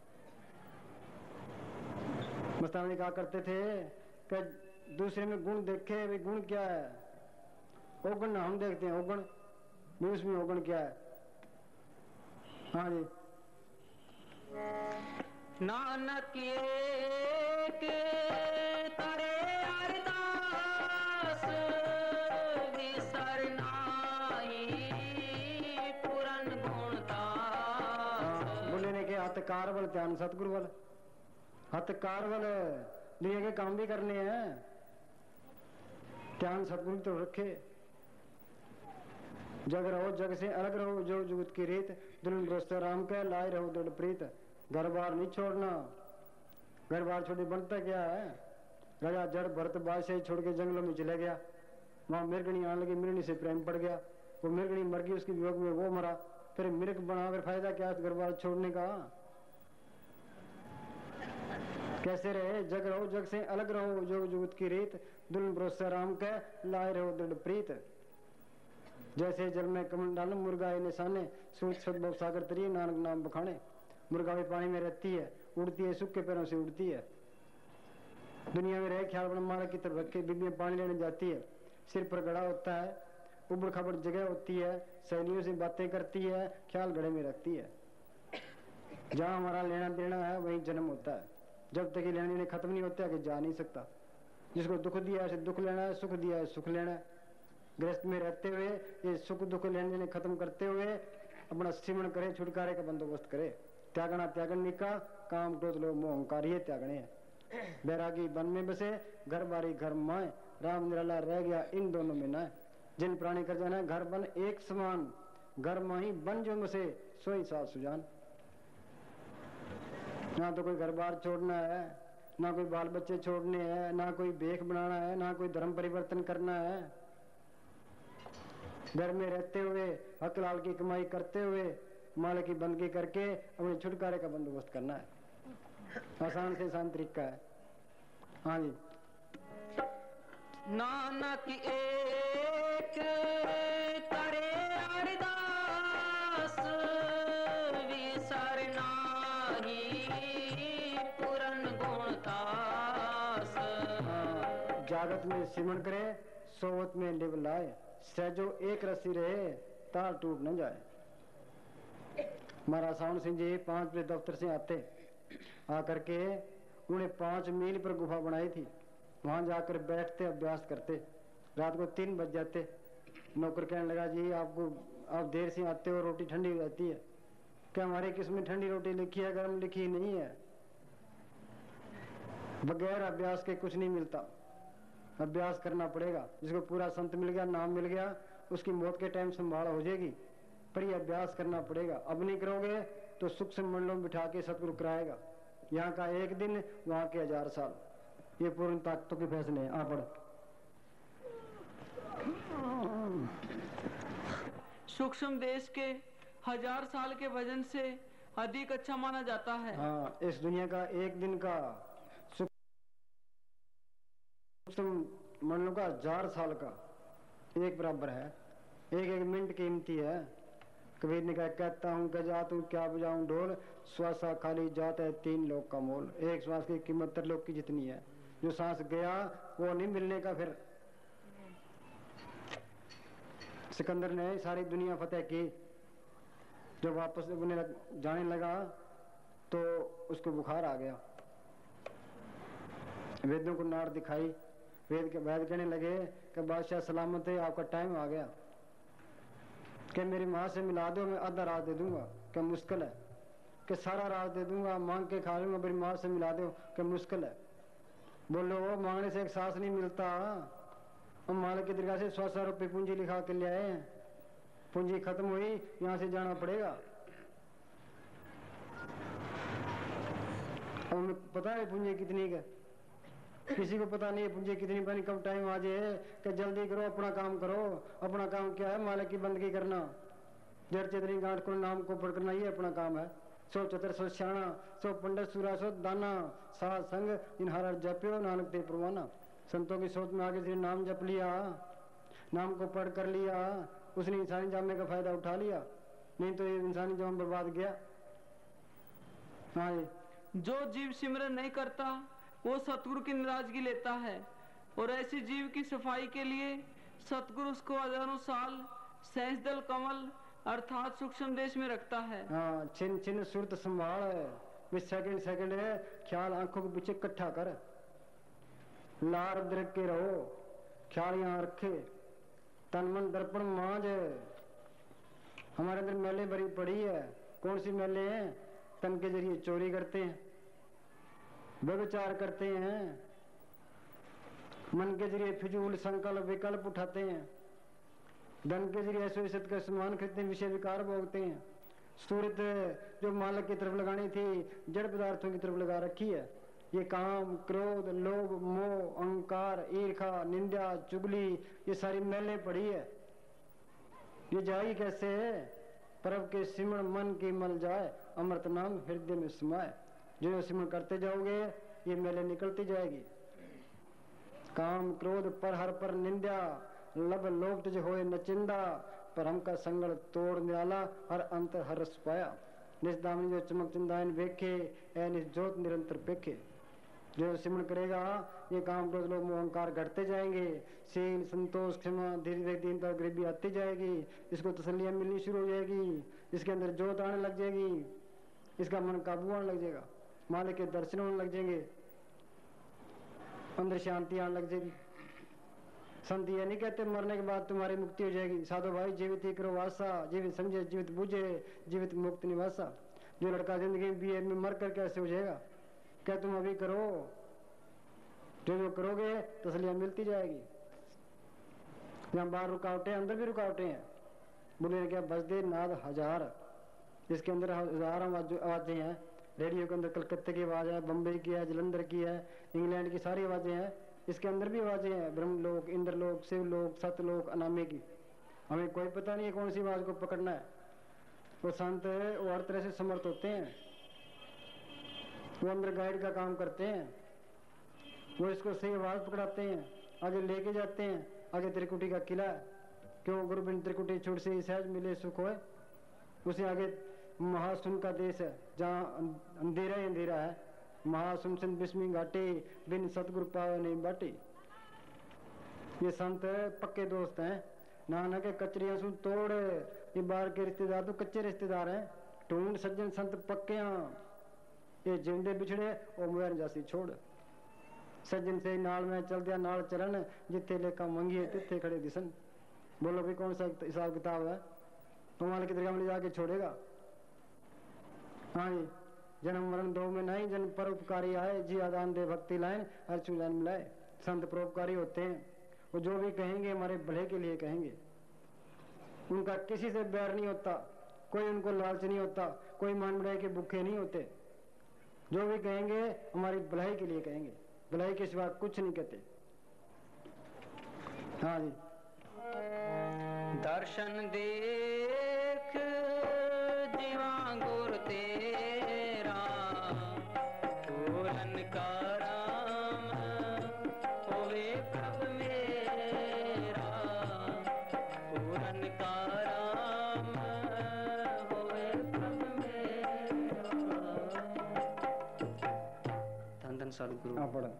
मस्तानी कहा करते थे कि दूसरे में गुण देखे, भी गुण क्या है? अवगुण ना हम देखते हैं, अवगुण भी उसमें अवगुण क्या है? हाँ जी। नानक एक तारे अरदास विसर नाई पूरन गुण दास। बोले ने के हथ कारवल ध्यान सतगुरु वाल, हथ कारवल दुनिया के काम भी करने हैं, ध्यान सतगुरु तो रखे। जग रहो जग से अलग रहो, जो जुगत की रीत, दुल्हन भरोसा राम का, लाए रहो दृढ़ प्रीत। घर बार नहीं छोड़ना, घर बार छोड़े बनता क्या है? राजा जड़ भरत बादशाह छोड़ के जंगलों में चले गया, वहां मिर्गनी आने लगी, मिर्गनी से प्रेम पड़ गया, वो मिर्गनी मर गई, उसके वियोग में वो मरा, फिर मिर्ग बनाकर फायदा क्या घर बार छोड़ने का? कैसे रहे? जग रहो जग से अलग रहो, जो जुगत की रीत, दुल्हन भरोसा राम का, लाए रहो दृढ़ प्रीत। जैसे जल में कमल डाल मुर्गा निशाने, सूच सदभव सागर तरी नानक नाम बखाने। मुर्गा भी पानी में रहती है, उड़ती है, सूखे पैरों से उड़ती है। दुनिया में रहे ख्याल बना मारा की तरफ रखे, बीबियां पानी लेने जाती है, सिर पर गड़ा होता है, उबड़ खाबड़ जगह होती है, सहेलियों से बातें करती है, ख्याल गड़े में रखती है। जहाँ हमारा लेना देना है वहीं जन्म होता है। जब तक ये लेना देना खत्म नहीं होता कि जा नहीं सकता। जिसको दुख दिया है दुख लेना है, सुख दिया है सुख लेना है। गृहस्थ में रहते हुए ये सुख दुख लेने देने खत्म करते हुए अपना सिमरण करे, छुटकारे का बंदोबस्त करे। त्यागना त्यागन निका, काम क्रोध लोभ मोह अहंकार ये त्यागने हैं। बैरागी वन में बसे, घर बारी घर माए, राम निराला रह गया इन दोनों में न। जिन प्राणी कर जाना घर बन एक समान, घर माही बन जो मसे, सोई साथ सुजान। ना तो कोई घर बार छोड़ना है, ना कोई बाल बच्चे छोड़ने हैं, ना कोई भेख बनाना है, ना कोई धर्म परिवर्तन करना है। घर में रहते हुए हक लाल की कमाई करते हुए मालिक की बंदगी करके अपने छुटकारे का बंदोबस्त करना है। आसान से आसान तरीका है। हाँ जी। नानक एक करे अरदास विसर नाही पूरन गुण दास। जागत में सिमरण करे, सोवत में लिव लाए, सहजो एक रस्सी रहे, तार टूट न जाए। महाराज सावन सिंह जी पांच बजे दफ्तर से आते, आकर के उन्हें पांच मील पर गुफा बनाई थी, वहां जाकर बैठते अभ्यास करते। रात को तीन बज जाते। नौकर कहने लगा जी आपको आप देर से आते हो, रोटी ठंडी हो जाती है। क्या हमारे किस्म ठंडी रोटी लिखी है, गर्म लिखी नहीं है। बगैर अभ्यास के कुछ नहीं मिलता, अभ्यास करना पड़ेगा। जिसको पूरा संत मिल गया, नाम मिल गया, उसकी मौत के टाइम संभाल हो जाएगी, पर ये अभ्यास करना पड़ेगा। अब नहीं करोगे तो सुख से मंडलों में बिठा के सतगुरु कराएगा। यहाँ का एक दिन, वहां के हजार साल। ये पूर्ण ताकतों के फैसले हैं। आप पढ़ो। सूक्ष्म देश के हजार साल के भजन से अधिक अच्छा माना जाता है। हाँ, इस दुनिया का एक दिन का सूक्ष्म मंडलों का हजार साल का एक बराबर है। एक एक मिनट कीमती है। कबीर ने कहा, कहता हूँ कि जा तू क्या बजाऊं ढोल, श्वासा खाली जाता है तीन लोग का मोल। एक श्वास की कीमत त्रिलोक की जितनी है। जो सांस गया वो नहीं मिलने का। फिर सिकंदर ने सारी दुनिया फतेह की। जब वापस उन्हें जाने लगा तो उसको बुखार आ गया। वेदों को नाड़ दिखाई। वेद के वैद कहने लगे कि बादशाह सलामत है, आपका टाइम आ गया, कि मेरी माँ से मिला दो, मैं आधा राज दे दूंगा। क्या मुश्किल है? कि सारा राज दे दूंगा, मांग के खा लूंगा, मेरी माँ से मिला दो। क्या मुश्किल है? बोलो, मांगने से एक सांस नहीं मिलता। हम मालिक की दरगाह से सौ सौ रुपये पूंजी लिखा के ले आए। पूंजी खत्म हुई, यहाँ से जाना पड़ेगा। अब हमें पता है पूंजी कितनी का? किसी को पता नहीं है पूंजी कितनी। पता नहीं कब टाइम आ जाए कि जल्दी करो, अपना काम करो। अपना काम क्या है? मालिक की बंदगी करना, जड़ चेतनी गांठ को नाम को पढ़ करना, ये अपना काम है। सो चतर सो श्याणा, सो पंडित सूरा सो दाना, साध संग इन हर जप्यो नानक ते परवाना। संतों की सोच में आगे से नाम जप लिया, नाम को पढ़ कर लिया, उसने इंसानी जामे का फायदा उठा लिया। नहीं तो ये इंसानी जाम बर्बाद गया। हाँ, जो जीव सिमरन नहीं करता वो सतगुरु की नाराजगी लेता है, और ऐसी जीव की सफाई के लिए सतगुरु उसको हजारों साल सहजदल कमल अर्थात सूक्ष्म देश में रखता है। हाँ, छिन छिन सुरत संभाल है। सेकंड सेकंड है ख्याल आंखों के पीछे इकट्ठा कर, लार दरक के रहो, ख्याल यहाँ रखे, तन मन दर्पण मांझ। हमारे अंदर मैले भरी पड़ी है। कौन सी मैले हैं? तन के जरिए चोरी करते हैं, व्यभिचार करते हैं, मन के जरिए फिजूल संकल्प विकल्प उठाते हैं, धन के जरिए ऐसे इज्जत का सम्मान खरीदते हैं, विषय विकार भोगते हैं। सूरत जो मालिक की तरफ लगानी थी जड़ पदार्थों की तरफ लगा रखी है। ये काम, क्रोध, लोभ, मोह, अहंकार, ईर्खा, निंदा, चुगली, ये सारी मैलें पड़ी है। ये जाएगी कैसे? परब के सिमरण मन की मल जाए, अमृत नाम हृदय में समाए। जो सिमरण करते जाओगे ये मैलें निकलती जाएगी। काम क्रोध पर हर पर निंदा, लब लोभ तुझ होए नचिंदा, पर हमका संगल तोड़ न्याला, हर अंतर हरस पाया। निज दामनी जो चमक चिंदायन वेखे, ऐ निज जोत निरंतर पेखे। जो सिमरण करेगा ये काम क्रोध लोभ मोह अहंकार घटते जाएंगे। शील संतोष क्षमा धीरे धीरे दीनता गरीबी आती जाएगी। इसको तसल्लियां मिलनी शुरू हो जाएगी। इसके अंदर जोत आने लग जाएगी। इसका मन काबू आने लग जाएगा। मालिक के दर्शन होने लग जाएंगे। अंदर शांति आने लग जाएगी। संत ये नहीं कहते मरने के बाद तुम्हारी मुक्ति हो जाएगी। साधो भाई जीवित ही करो वासा, जीवित समझे जीवित बुझे, जीवित मुक्त निवासा। जो लड़का जिंदगी में बीए में मर कर कैसे हो जाएगा? क्या तुम अभी करो, जो जो करोगे तसलियां मिलती जाएगी। यहाँ बाहर रुकावटें, अंदर भी रुकावटें हैं। बोले ने क्या बजदे नाद हजार, इसके अंदर हजार आवाजें हैं। रेडियो के अंदर कलकत्ते की आवाज है, बम्बई की है, जलंधर की है, इंग्लैंड की सारी आवाजें हैं। इसके अंदर भी आवाजें हैं, ब्रह्मलोक, इंद्रलोक, शिवलोक, सतलोक, अनामे की। हमें कोई पता नहीं है कौन सी आवाज को पकड़ना है। वो संत वो हर तरह से समर्थ होते हैं। वो अंदर गाइड का काम करते हैं। वो इसको सही आवाज पकड़ाते हैं, आगे लेके जाते हैं। आगे त्रिकुटी का किला है, क्यों गुरुबिंद त्रिकुटी छूट से सहज मिले सुख होए। उसे आगे महासुन का देश है जहाँ अंधेरा ही अंधेरा है। महासुन बिस्मी घाटे बिन सतगुरु पावे नहीं बाटे। ये संत पक्के दोस्त हैं। नाना के कचरिया सुन तोड़, ये बाहर के रिश्तेदार तो कच्चे रिश्तेदार हैं। ढूंढ सज्जन संत पक्के, ये जिंदे बिछड़े और मुहर जासी छोड़। सज्जन से नाल में चल दिया नाल चरण, जिथे लेखा मंगिए तिथे खड़े दिसन। बोलो भी कौन सा हिसाब किताब है? तुम्हारे की दरगाह में ले जाके छोड़ेगा। हाँ जी, जन्म मरण दो में नहीं, जन्म परोपकारी आए, जी आदान दे भक्ति लाइन, हर चूलन मिलाए। संत परोपकारी होते हैं। वो जो भी कहेंगे हमारे भले के लिए कहेंगे। उनका किसी से बैर नहीं होता, कोई उनको लालच नहीं होता, कोई मान बढ़ाई के भूखे नहीं होते। जो भी कहेंगे हमारी भलाई के लिए कहेंगे, भलाई के सिवा कुछ नहीं कहते। हाँ जी, दर्शन दे जीवा गुर तेरा पूरन का राम होवे प्रभ मेरा पूरन का राम होवे प्रभ मेरा। धन धन सतगुरु। हाँ पढ़ो।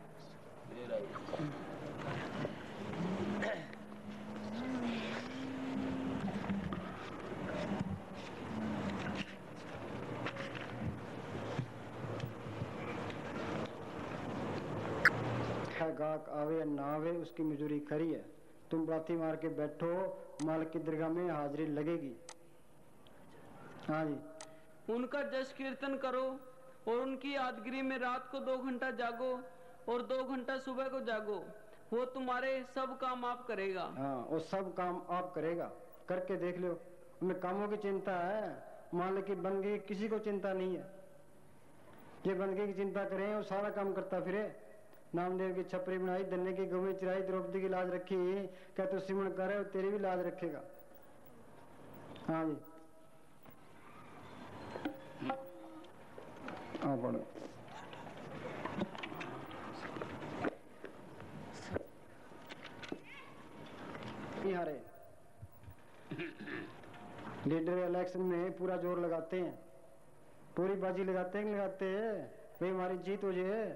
गाहक आवे या ना आवे उसकी मजूरी खरी है। तुम बाती मार के बैठो, मालिक की दरगाह में हाजिरी लगेगी। हाँ जी। उनका जश कीर्तन करो और उनकी यादगिरी में रात को दो घंटा जागो और दो घंटा सुबह को जागो। वो तुम्हारे सब काम आप करेगा। हाँ, वो सब काम आप करेगा। करके देख लो। उन्हें कामों की चिंता है, मालिक की बंदगी किसी को चिंता नहीं है। ये बंदगी की चिंता करें वो सारा काम करता फिरे। नामदेव की छपरी बनाई, धन्य की गौवें चराई, द्रौपदी की लाज रखी, क्या तू सिमरण करे तेरी भी लाज रखेगा। हाँ जी। हाँ पढ़ो। हारे लीडर इलेक्शन में पूरा जोर लगाते हैं, पूरी बाजी लगाते हैं लगाते हैं भाई हमारी जीत हो जाए।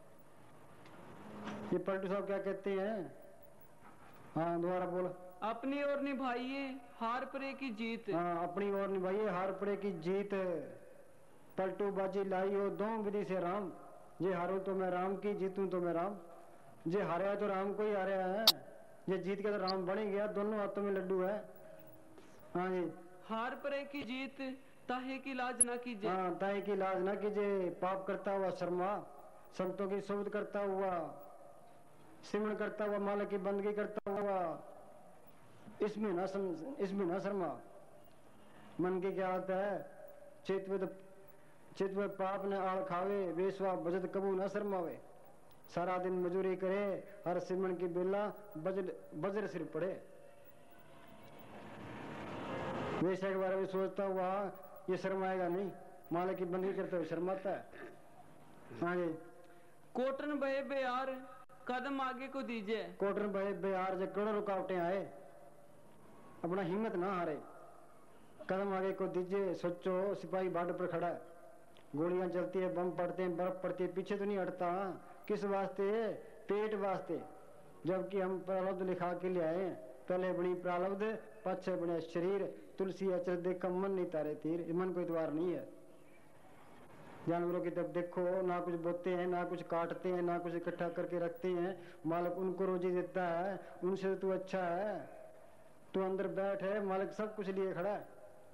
ये पलटू साहब क्या कहते हैं? हाँ दोबारा बोल। अपनी ओर निभाइए हार परे की जीत। हाँ, अपनी ओर निभाइए हार परे की जीत। पलटू बाजी लाई हो दो विधि से राम, जे हारूं तो मैं राम की, जीतूं तो मैं राम। जे हारा तो राम को ही हारा है, जे जीत के तो राम बन ही गया। दोनों हाथों में लड्डू है। हाँ जी। हार परे की जीत ताहे की लाज ना कीजिए। हाँ, ताहे की लाज ना कीजिए। पाप करता हुआ शर्मा, संतों की सोबत करता हुआ, सिमरण करता हुआ, मालिक की बंदगी करता हुआ, इसमें ना सम, इसमें ना शर्मा। मन की क्या आता है? चेतवे तो चितवे पाप ने आड़ खावे, वेशवा बजट कबू न शर्मावे। सारा दिन मजूरी करे, हर सिमरण की बेला बजर बजर सिर पड़े। वेश्या के बारे में सोचता हुआ ये शर्माएगा नहीं, मालिक की बंदगी करते हुए शर्माता है। हाँ जी। कोटन बहे बेयार कदम आगे को दीजिए। कोटन बहे बेयार जब करोड़ों रुकावटें आए, अपना हिम्मत ना हारे, कदम आगे को दीजिए। सोचो सिपाही बॉर्डर पर खड़ा है, गोलियां चलती है, बम पड़ते हैं, बर्फ पड़ती है, पीछे तो नहीं हटता। किस वास्ते? पेट वास्ते। जबकि हम प्रारब्ध लिखा के ले आए, पहले बनी प्रारब्ध पछे बने शरीर। तुलसी अचल देखा मन नहीं तारे तीर। मन को इतवार नहीं है। जानवरों की तरफ देखो, ना कुछ बोते हैं, ना कुछ काटते हैं, ना कुछ इकट्ठा करके रखते हैं। मालिक उनको रोजी देता है, उनसे तू अच्छा है। तू अंदर बैठ है, मालिक सब कुछ लिए खड़ा है।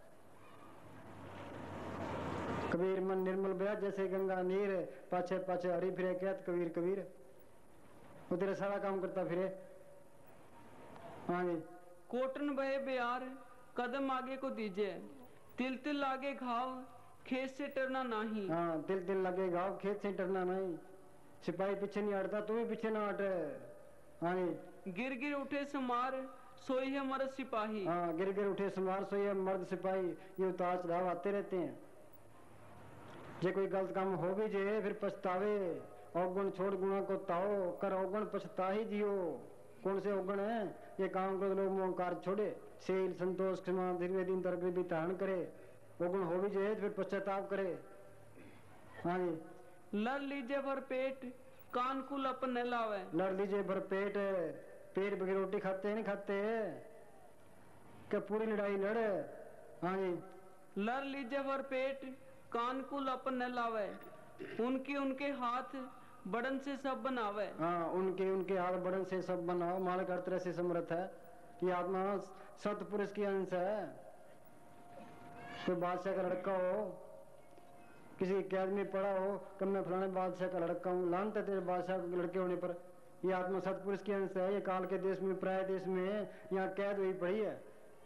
कबीर मन निर्मल बया जैसे गंगा नीर, पाछे पाछे हरी फिरे कहत कबीर कबीर। वो तेरा सारा काम करता फिरे। हाँ जी। कोटन बहे बेयार कदम आगे को दीजिए। तिल तिल आगे घाव खेत से टरना नहीं। हाँ, तिल तिल लगे घाव खेत से टरना नहीं। सिपाही पीछे नहीं हटता, तू भी पीछे ना हट। हाँ जी। गिर गिर उठे समार सोई है मर्द सिपाही। हाँ, गिर गिर उठे समार सोई है मर्द सिपाही। ये उतार चढ़ाव आते रहते हैं। जे कोई गलत काम हो भी जे फिर पछतावे। अवगुण छोड़ गुणों को ताओ, कर अवगुण पछता ही जियो। कौन से अवगुण है? ये काम को लोग मोहकार छोड़े, शील संतोष क्षमा दीर्घ दिन तक भी धारण करे। अवगुण हो भी जे फिर पश्चाताप करे। हाँ जी। लड़ लीजिए भर पेट कान कुल अपन न लावे। लड़ लीजिए भर पेट, पेट बगैर रोटी खाते हैं नहीं खाते क्या? पूरी लड़ाई लड़। हाँ जी। लड़ लीजिए भर पेट कान कुल अपन न लावे। उनके उनके हाथ बड़न से सब बनावे। हाँ, उनके उनके हाथ बड़न से सब बनाओ। मालिक हर तरह से समर्थ है। ये आत्मा सतपुरुष की अंश है। कोई बादशाह का लड़का हो, किसी कैद में पड़ा हो, कब मैं फलाने बादशाह का लड़का हूँ, लानत है तेरे बादशाह के लड़के होने पर। ये आत्मा सतपुरुष की अंश है। ये काल के देश में, प्राय देश में यहाँ कैद हुई पड़ी है।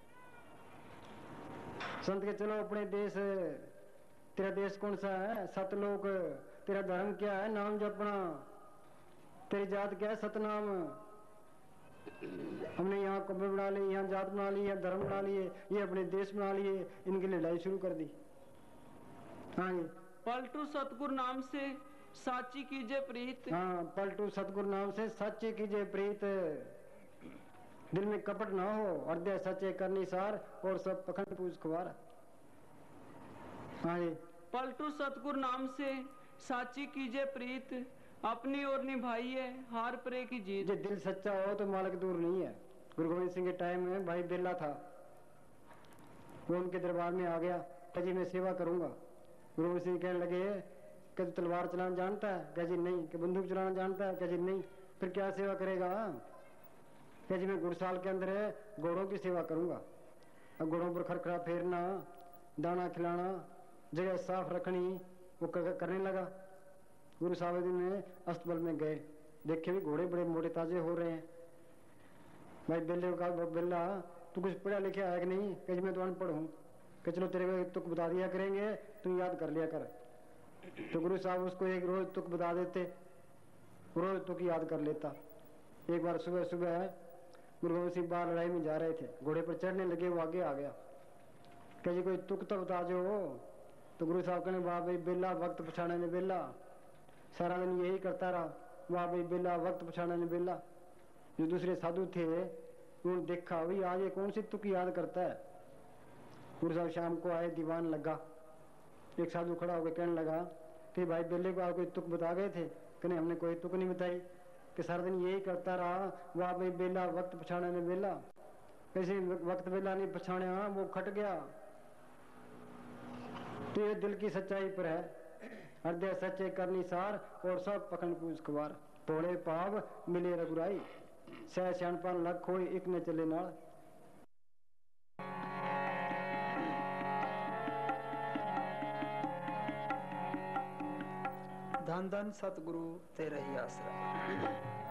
संत के चलो अपने देश। तेरा देश कौन सा है? सतलोक। तेरा धर्म क्या है? नाम जपना। तेरी जात क्या है? सतनाम। हमने यहाँ यहाँ कब्र बना ली, यहाँ जात बना ली, यहाँ धर्म बना लिए, ये अपने देश बना लिए, इनकी लड़ाई शुरू कर दी। हाँ जी, पलटू सतगुरु नाम से साची कीजिए प्रीत। हाँ, पलटू सतगुरु नाम से साची कीजिए प्रीत, दिल में कपट ना हो, हृदय सच्चे करनी सार, और सब पखंड पूज खुआर। हाँ जी, पलटू सतगुरु नाम से साची कीजिए प्रीत, अपनी ओर निभाइए हार परे की जीत। जो दिल सच्चा हो तो मालिक दूर नहीं है। गुरु गोविंद सिंह के टाइम में भाई बेला था, वो उनके दरबार में आ गया, कह जी मैं सेवा करूंगा। गुरु गोविंद सिंह कहने लगे कि तू तलवार चलाना जानता है? कह जी नहीं। कि बंदूक चलाना जानता है? कह जी नहीं। फिर क्या सेवा करेगा? कह जी मैं गुड़साल के अंदर घोड़ों की सेवा करूंगा। अब घोड़ों पर खरखरा फेरना, दाना खिलाना, जगह साफ रखनी, वो करने लगा। गुरु साहब में अस्तबल में गए, देखे भी घोड़े बड़े मोटे ताजे हो रहे हैं। भाई बेले का बेला तू कुछ पढ़ा लिखा है कि नहीं? कह मैं तो अनपढ़ हूँ। कि चलो तेरे को तुक बता दिया करेंगे, तू याद कर लिया कर। तो गुरु साहब उसको एक रोज तुक बता देते, रोज तुक याद कर लेता। एक बार सुबह सुबह गुरु गोविंद सिंह बाहर लड़ाई में जा रहे थे, घोड़े पर चढ़ने लगे, वो आगे आ गया। कह जी कोई तुक तो बता जो। तो गुरु साहब कहने वाह भाई बेला वक्त पछाने ने बेला, सारा दिन यही करता रहा। वाह भाई बेला वक्त पछाने ने बेला। जो दूसरे साधु थे उन्होंने देखा भाई आज ये कौन सी तुक याद करता है। गुरु साहब शाम को आए, दीवान लगा। एक साधु खड़ा होकर कहने लगा कि भाई बेले को आप कोई तुक बता गए थे? कहने हमने कोई तुक नहीं बताई, कि सारा दिन यही करता रहा। वाह भाई बेला वक्त पछाने ने बेला। कैसे वक्त बेला नहीं पछाने, वो खट गया। तो ये दिल की सच्चाई पर है, हृदय सच्चे करनी सार, और सब पखंड पूज खुआर। भोले पाव मिले रघुराई, सह श्यानपान लख खोई एक न चले नाल। धन धन सतगुरु तेरा ही आसरा।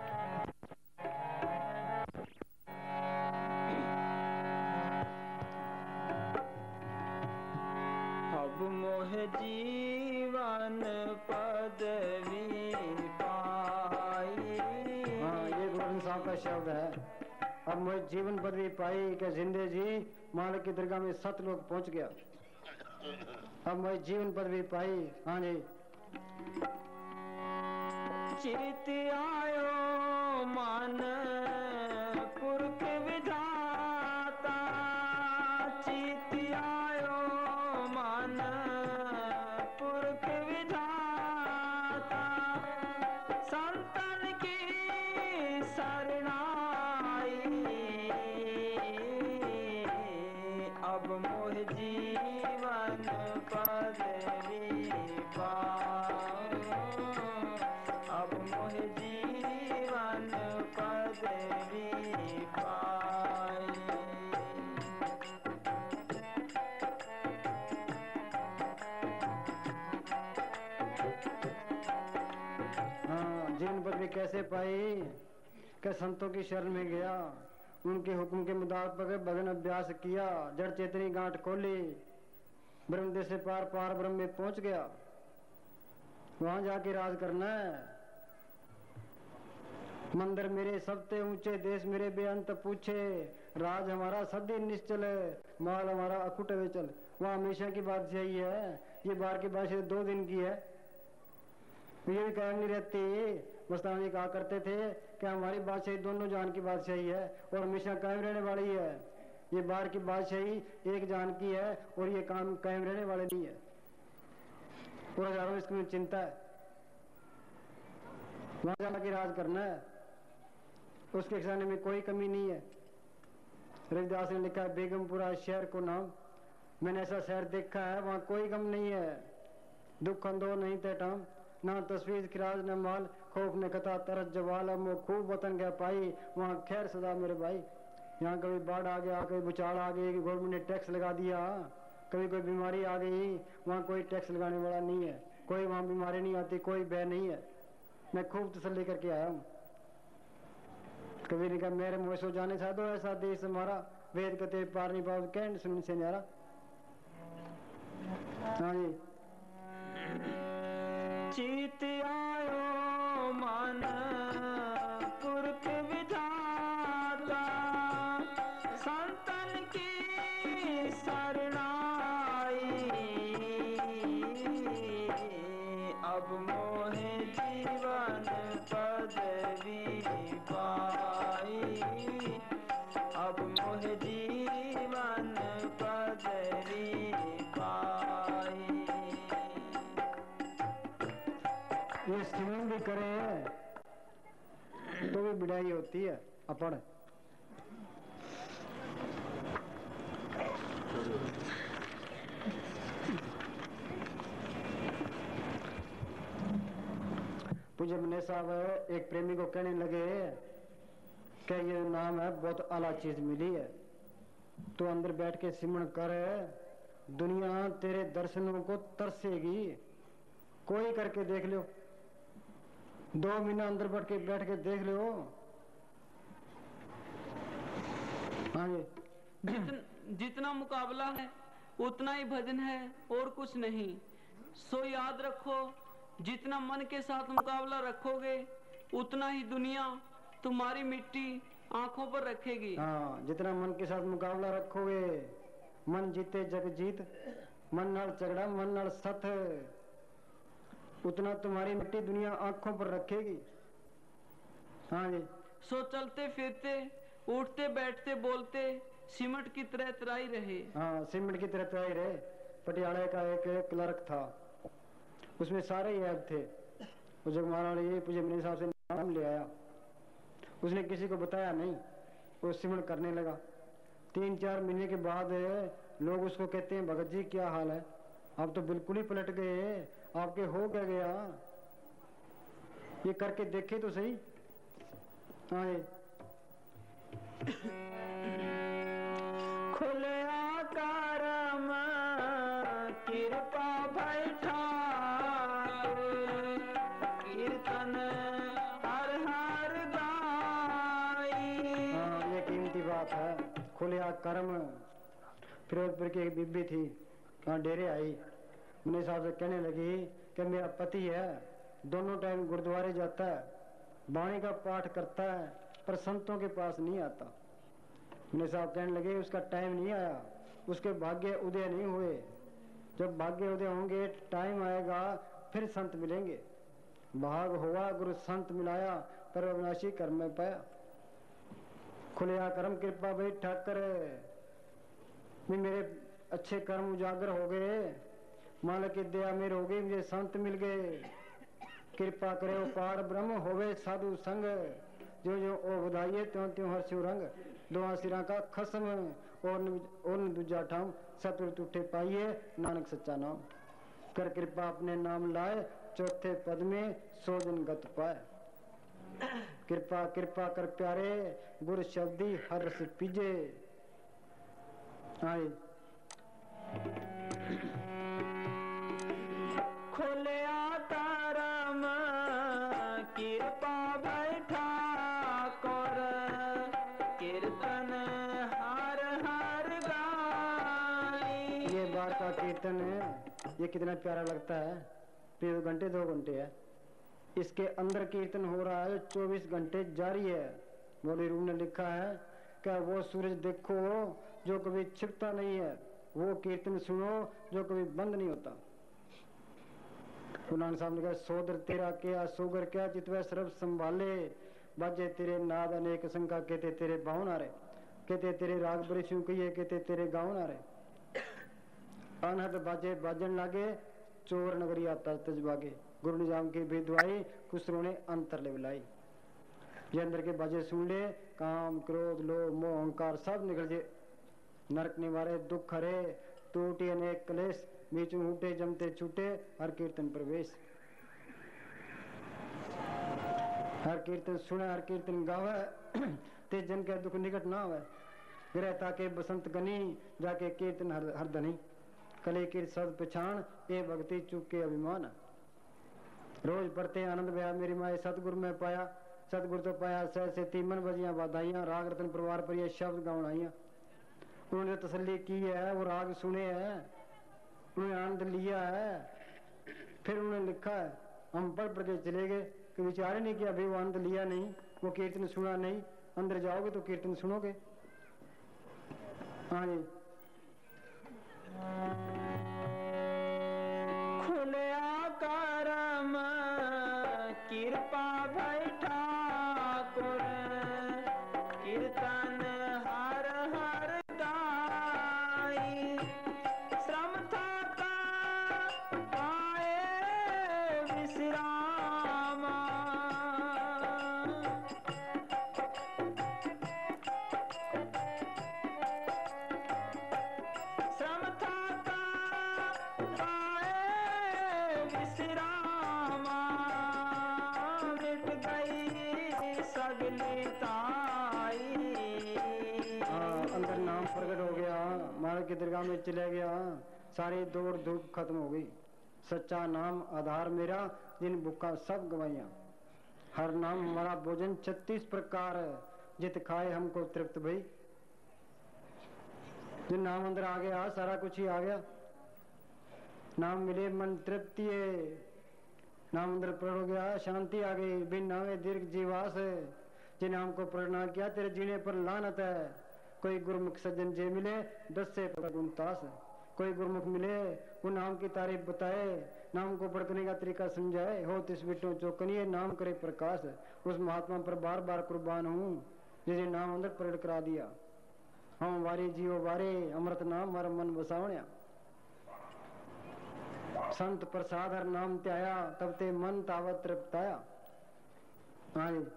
अब मोह जीवन पदवी पाई। हाँ, ये गुरु साहब का शब्द है। अब मोह जीवन पदवी पाई के जिंदे जी मालिक की दरगाह में सतलोक पहुंच गया। अब मोह जीवन पदवी पाई। हाँ जी, चित आयो मन पुरख विधाता, चित आयो मन पुरख विधाता, संतन की शरणाई। अब मोह जीवन पदवी पाओ, अब मोह जीवन पदवी पाई। हाँ, जीवन पदवी कैसे पाई? के संतों की शरण में गया, उनके हुक्म के मुताबिक भजन अभ्यास किया, जड़ चेतनी गांठ खोली, ब्रह्म देश से पार पार ब्रह्म में पहुंच गया। वहां जाके राज करना है। मंदिर मेरे सबसे ऊंचे, देश मेरे बेअंत पूछे, राज हमारा सदी निश्चल, माल हमारा अकुट विचल। वहाँ हमेशा की बात यही है। ये बार की बात दो दिन की है, ये भी कायम नहीं रहती। मस्तान जी कहा करते थे कि हमारी बादशाही दोनों जान की बादशाही है और हमेशा कायम रहने वाली है। ये बार की बादशाही एक जान की है और ये काम कायम रहने वाले नहीं है। और हजारों इसकी चिंता है, वहां जाके राज करना है, उसके खजाने में कोई कमी नहीं है। रविदास ने लिखा है बेगमपुरा शहर को नाम, मैंने ऐसा शहर देखा है वहां कोई गम नहीं है, दुख अंदो नहीं तेटाम, ना तस्वीर खिराज न माल, खौफ ने कथा तरस जवाल, अब वो खूब वतन गया पाई, वहाँ खैर सदा मेरे भाई। यहाँ कभी बाढ़ आ गया, कभी भूचाल आ गई, गवर्नमेंट ने टैक्स लगा दिया, कभी कोई बीमारी आ गई, वहाँ कोई टैक्स लगाने वाला नहीं है, कोई वहाँ बीमारी नहीं आती, कोई भय नहीं है। मैं खूब तसल्ली करके आया हूँ। कभी नहीं कहा मेरे मुँह सो जाने सा दो ऐसा देश हमारा, वेद कते पार नहीं पाओ कहने सुन से न्यारा। हाँ जी, चित आयो मन पुरख विधाता, बिड़ाई होती है अपड़। पूज्य मने साहब एक प्रेमी को कहने लगे कि ये नाम है बहुत आला चीज मिली है, तो अंदर बैठ के सिमरण कर, दुनिया तेरे दर्शनों को तरसेगी। कोई करके देख लो, दो महीना अंदर बैठ के बैठ के देख लो। हाँ जी। जितन, जितना मुकाबला है उतना ही भजन है और कुछ नहीं। सो याद रखो, जितना मन के साथ मुकाबला रखोगे उतना ही दुनिया तुम्हारी मिट्टी आंखों पर रखेगी। हाँ, जितना मन के साथ मुकाबला रखोगे, मन जीते जग जीत, मन नाल झगड़ा मन नाल सत, उतना तुम्हारी मिट्टी दुनिया आंखों पर रखेगी। हाँ जी। सो चलते फिरते उठते बैठते बोलते सीमेंट की तरह तराई रहे। हाँ, सीमेंट की तरह तराई रहे। पटियाला का एक क्लर्क था, उसमें सारे ही ऐप थे। वो जगमारा वाले पूज्य मनी साहब से नाम ले आया, उसने किसी को बताया नहीं, वो सीमेंट करने लगा। तीन चार महीने के बाद लोग उसको कहते हैं, भगत जी क्या हाल है, आप तो बिल्कुल ही पलट गए, आपके हो क्या गया, ये करके देखे तो सही। हाँ ये खुले करम कृपा बैठा कीर्तन हर हर गाई। हाँ, ये कीमती बात है। खुलिया कर्म। फिरोजपुर की एक बीबी थी, वहाँ डेरे आई, मेरे साहब से कहने लगी कि मेरा पति है, दोनों टाइम गुरुद्वारे जाता है, वाणी का पाठ करता है, पर संतों के पास नहीं आता। मेरे साहब कहने लगे उसका टाइम नहीं आया, उसके भाग्य उदय नहीं हुए। जब भाग्य उदय होंगे, टाइम आएगा, फिर संत मिलेंगे। भाग हुआ गुरु संत मिलाया, पर अविनाशी कर्म में पाया। खुलिया कर्म कृपा भाई ठाकर, मेरे अच्छे कर्म उजागर हो गए, मालिक की दया मेरे हो गई, मुझे संत मिल गए। कृपा करे पार ब्रह्म होवे साधु संग, जो जो ओ बधाइए त्यों त्यों हर शिव रंग। दोहा सिरा का खसम और और दूजा ठाम, सतुर तुठे पाइए नानक सच्चा नाम। कर कृपा अपने नाम लाए, चौथे पद में सौ दिन गत पाए। कृपा कृपा कर प्यारे, गुर शब्दी हर रस पीजे। आए खुलिया करम कृपा बैठा कर कीर्तन हर हर गाई। ये बार का कीर्तन है, ये कितना प्यारा लगता है। फिर घंटे दो घंटे है, इसके अंदर कीर्तन हो रहा है, चौबीस घंटे जारी है। मौलवी रूम ने लिखा है कि वो सूरज देखो जो कभी छिपता नहीं है, वो कीर्तन सुनो जो कभी बंद नहीं होता। गुरु नानक साहब ने कहा, सोदर तेरा क्या सोगर क्या, चितवै सर्व संभाले, बाजे तेरे नाद अनेक संका, कहते तेरे बावन आ रहे, कहते तेरे राग बड़े शू कहिए, कहते तेरे गावन आ रहे। अनहद बाजे बाजन लागे, चोर नगरी आता तजबागे। गुरु निजाम की बेदुआई, खुसरो ने अंतर ले बुलाई। ये अंदर के बाजे सुन ले, काम क्रोध लोभ मोह अहंकार सब निकल जे। नरक निवारे दुख हरे, टूटे अनेक कलेश, बीचू उठे जमते छूटे, हर कीर्तन प्रवेश। हर कीर्तन सुने हर कीर्तन गावे, ते जन के दुख निकट ना आवे। गिरह ताके बसंत गनी, जाके कीर्तन हर, हर धनी। कले कीर्त सद पछाण, ए भक्ति चुके अभिमान। रोज पढ़ते आनंद भया मेरी माए, सतगुरु में पाया, सतगुरु तो पाया सह से तीमन बजियां बधाइयां, राग रतन परिवार पर ये शब्द गाउन आइया। उन्होंने तसल्ली की है, वो राग सुने हैं, उन्होंने आनंद लिया है, फिर उन्होंने लिखा है। हम पढ़ पढ़ के चले गए कि विचार ही नहीं किया, अभी वो आनंद लिया नहीं, वो कीर्तन सुना नहीं। अंदर जाओगे तो कीर्तन सुनोगे। हाँ जी। खुलिया करम कृपा बैठा कर कीर्तन हर हर गाई। श्रम था पाए विश्रामा, नाम प्रकट हो गया, मालिक की दरगाह में चले गया, सारी दौड़ धूप खत्म हो गई। सच्चा नाम आधार मेरा, जिन भूखा सब गवाइया। हर नाम हमारा भोजन छत्तीस प्रकार, जित खाए हमको तृप्त भई। जो नाम अंदर आ गया सारा कुछ ही आ गया। नाम मिले मन तृप्ति है, नाम अंदर प्रकट हो गया शांति आ गई। बिन नामे दीर्घ जीवास है, जिन नाम को प्रणाम किया तेरे जीने पर लानत है। कोई गुरुमुख सज्जन जे मिले दस से उनतास है। कोई गुरुमुख मिले वो नाम की तारीफ बताए, नाम को पढ़ने का तरीका समझाए। हो तिस बिटो चौकनिए नाम करे प्रकाश, उस महात्मा पर बार बार कुर्बान हूँ जिसे नाम अंदर प्रकट करा दिया। हम वारे जीव वारे अमृत नाम हमारा मन बसावण्या। संत प्रसाद हर नाम त्याया, तब ते मन तावत तृप्ताया। हाँ जी।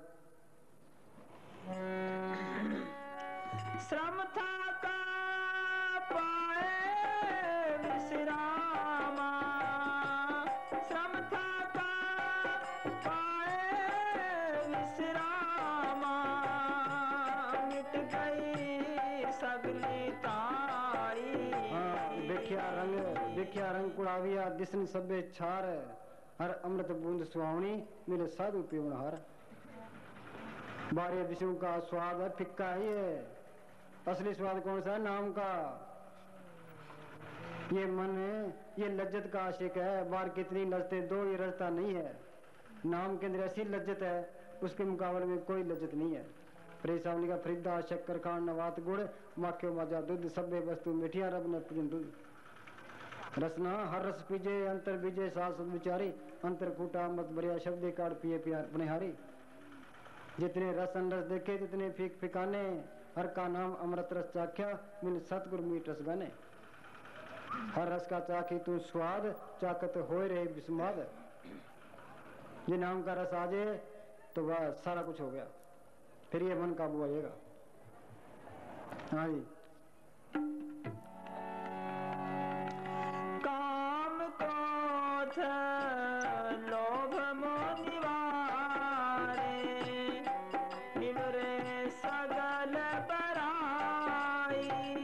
श्रम था का पाए विश्रामा, श्रम था का पाए विश्रामा। मिट गई सगली तारी। हाँ, देखिया रंग देखिया रंग कुड़ाविया, दिसन सबे छार। हर अमृत बूंद सुहावनी, मिले साधु पीवन हार। बारह विषयों का स्वाद है फिक्का ही है, असली स्वाद कौन सा है? नाम का। ये मन है, ये लज्जत का आशिक है। बार कितनी लज्जतें दो, ये रजता नहीं है। नाम के अंदर ऐसी लज्जत है, उसके मुकाबले में कोई लज्जत नहीं है। प्रेसावली का फरीदा शक्कर खान नवात गुड़, माख्यो माजा दूध, सब्बे वस्तु मिठिया रब ने पूजन दूध। रसना हर रस पीजे, अंतर बीजे सास विचारी। अंतर फूटा मत बरिया, शब्दे काट पिए प्यार अपने हारी। जितने रस अनरस देखे तितने फीक फिकाने, हर का नाम अमृत रस चाख्या, मिल सतगुरु मीठ रस गाने। हर रस का चाखी तू स्वाद, चाकत होए रहे विस्माद। ये नाम का रस आ जाए तो वह सारा कुछ हो गया, फिर ये मन काबू आ जाएगा। हाँ जी। काम क्रोध लोभ मोह निवारे, निवरे सगल बराई।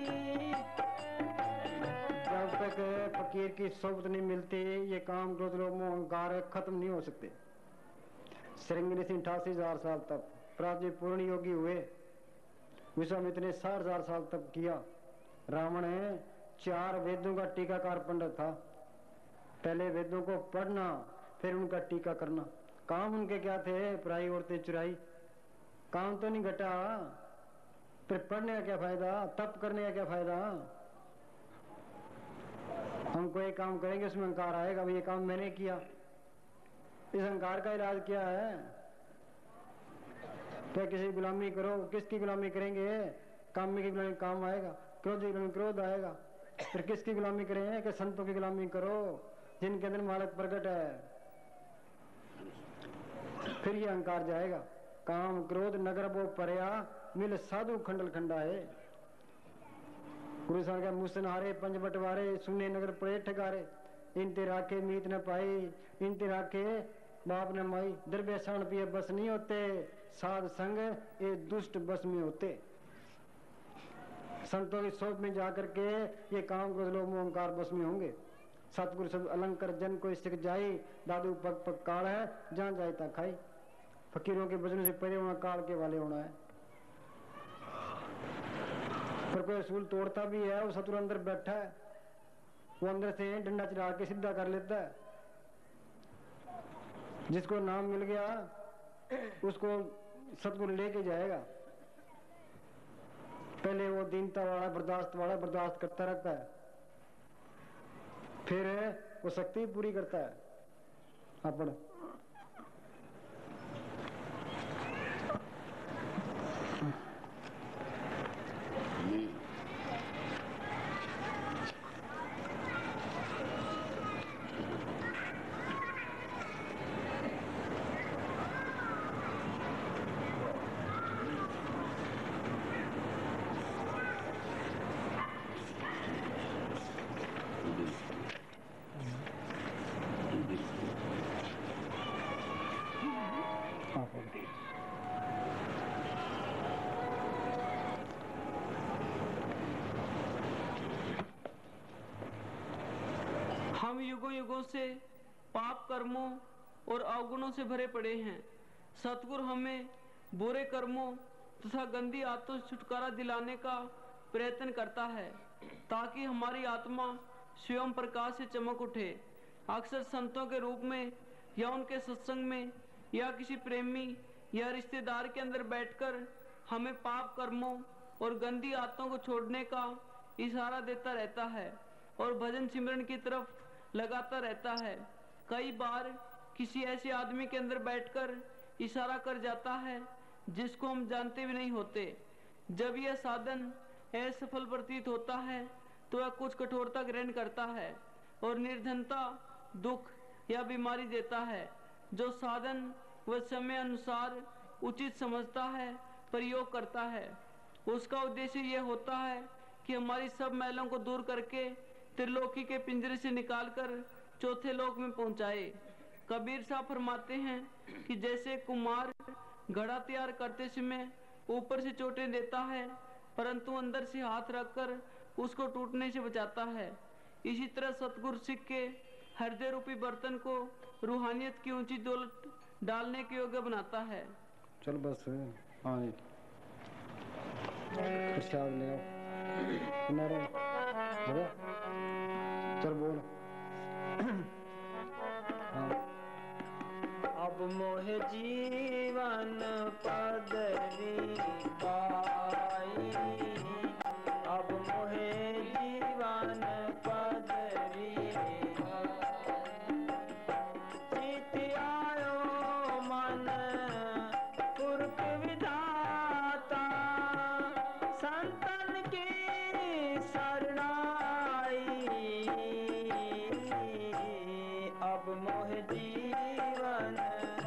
जब तक फकीर की सोबत नहीं मिलती, ये काम क्रोध लोभ मोह अहंकार खत्म नहीं हो सकते। श्रृंगी ऋषि अठासी हजार साल तक, प्रहलाद जी पूर्ण योगी हुए, विश्वामित्र ने साठ हजार साल तक किया। रावण चार वेदों का टीकाकार पंडित था। पहले वेदों को पढ़ना, फिर उनका टीका करना। काम उनके क्या थे? पराई औरतें चुराई। काम तो नहीं घटा, फिर पढ़ने का क्या फायदा? तप करने का क्या फायदा? हम कोई काम करेंगे उसमें अहंकार आएगा, ये काम मैंने किया। इस अहंकार का इलाज क्या है? क्या किसी गुलामी करो? किसकी गुलामी करेंगे? काम की गुलामी काम आएगा, क्रोध की गुलामी क्रोध आएगा। फिर किसकी गुलामी करें? कि संतों की गुलामी करो जिनके अंदर मालक प्रकट है, फिर ये अहंकार जाएगा। काम क्रोध नगर वो परया, मिल साधु खंडल खंडाए। गुरु साहब का मुसन हारे पंच बटवारे, सुने नगर पड़े ठगारे। इनते राखे मीत न पाई, इनते राखे बाप न माई। द्रव्य शरण पिए बस नहीं होते, साध संग ये दुष्ट बस में होते। संतों की सोच में जाकर के ये काम क्रोध लोभ मोह अहंकार बस में होंगे। सतगुरु सब अलंकर जन को सिख जाई, दादू पग पग काल है जहाँ जाए ता खाई। फकीरों के वजन से परे होना, काल के वाले होना है। पर कोई असूल तोड़ता भी है, वो सतगुरु अंदर बैठा है, वो अंदर से डंडा चढ़ा के सीधा कर लेता है। जिसको नाम मिल गया उसको सतगुरु लेके जाएगा। पहले वो दीनता वाला बर्दाश्त वाला बर्दाश्त करता रहता है, फिर वो शक्ति पूरी करता है अपन। युगों युगों से पाप कर्मों और अवगुणों से भरे पड़े हैं। सतगुरु हमें बुरे कर्मों तथा गंदी आदतों से छुटकारा दिलाने का प्रयत्न करता है ताकि हमारी आत्मा स्वयं प्रकाश से चमक उठे। अक्सर संतों के रूप में या उनके सत्संग में या किसी प्रेमी या रिश्तेदार के अंदर बैठकर हमें पाप कर्मों और गंदी आदतों को छोड़ने का इशारा देता रहता है और भजन सिमरन की तरफ लगाता रहता है। कई बार किसी ऐसे आदमी के अंदर बैठकर इशारा कर जाता है जिसको हम जानते भी नहीं होते। जब यह साधन असफल प्रतीत होता है तो वह कुछ कठोरता ग्रहण करता है और निर्धनता, दुख या बीमारी देता है। जो साधन वह समय अनुसार उचित समझता है, प्रयोग करता है, उसका उद्देश्य यह होता है कि हमारी सब मैलों को दूर करके त्रिलोकी के पिंजरे से निकालकर चौथे लोक में पहुंचाए। कबीर साहब फरमाते हैं कि जैसे कुम्हार घड़ा तैयार करते समय ऊपर से चोटें देता है परंतु अंदर से हाथ रखकर उसको टूटने से बचाता है, इसी तरह सतगुरु सिख के हृदय रूपी बर्तन को रूहानियत की ऊंची दौलत डालने के योग्य बनाता है। चल बस हाँ जी प्रसाद ले आओ नारे हो गया चल बोल हाँ। अब मोह जीवन पदवी पाई, अब मोह जीवन पदवी चित आयो मन पुरख विधाता, संतन की शरणाई, अब मोह जीवन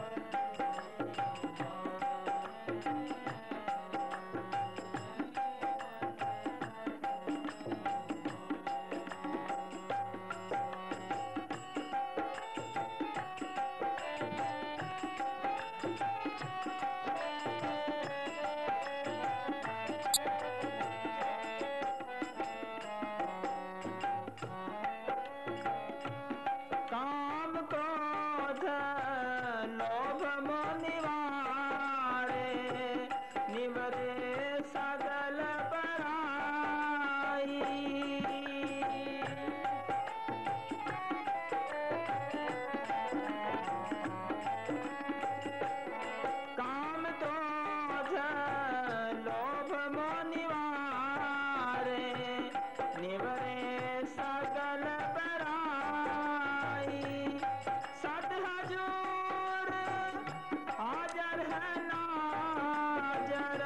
काम क्रोध लोभ मोह निवारे, निवरे सगल पराई, काम क्रोध लोभ मोह निवारे, निवरे सगल पराई, सत हजूर हाजर है नाजर,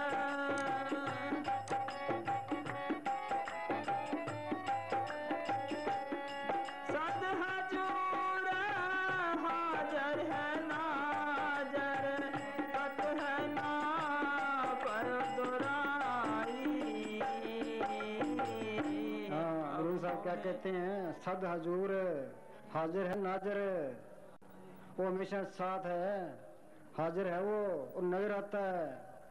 सत हजूर हाजर है नाजर, तत है ना पर दुराई। हाँ गुरु साहब क्या कहते हैं, सद हजूर हाजिर है नाजर, वो हमेशा साथ है, हाजिर है वो और नजर आता है।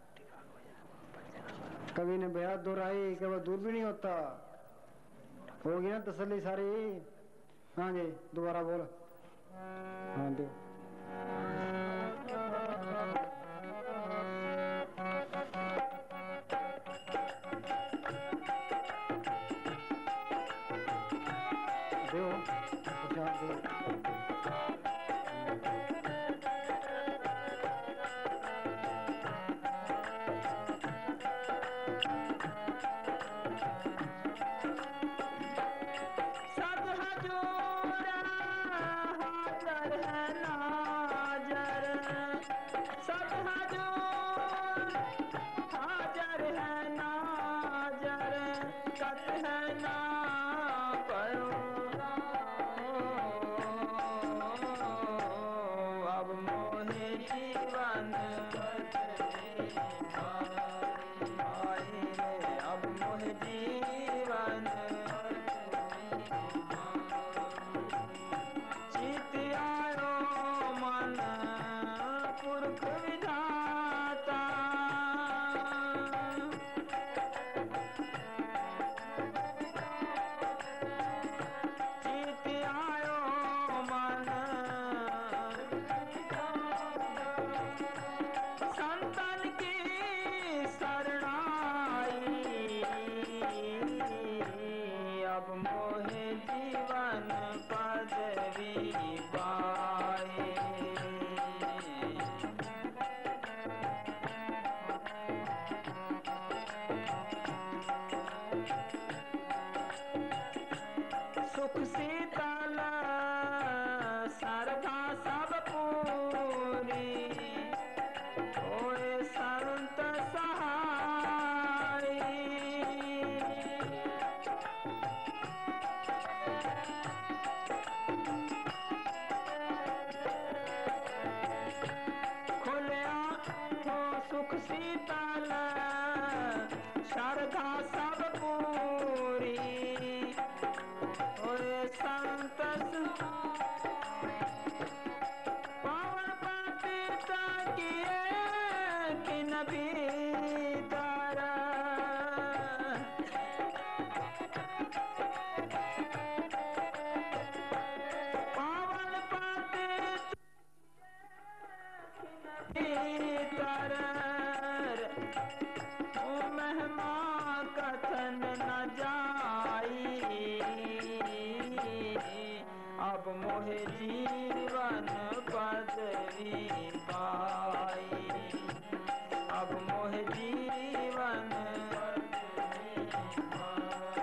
कभी ने बयात दोहराई कि वो दूर भी नहीं होता। हो गई ना तसल्ली सारी। हाँ जी दोबारा बोल। हाँ जी दो प्रसाद दो। सद हजूर हाजर है नाजर, सद हजूर हाजर है नाजर, कत है ना परो। अब मोहे जीवन आए, अब मोहे जीवन चित आयो मन पुरख विधाता, श्रद्धा सब पूरी ओए संत पावन पतिता किए किन भीतर पावन पतित भीतर ओ महिमा कथन न जाई अब मोहे जीवन पदवी पाई अब मोहे जीवन पदवी पाई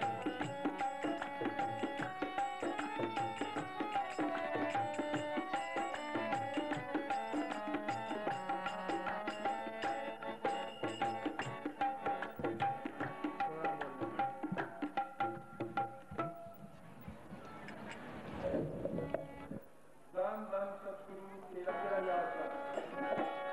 धन धन सतगुरु तेरा व्यास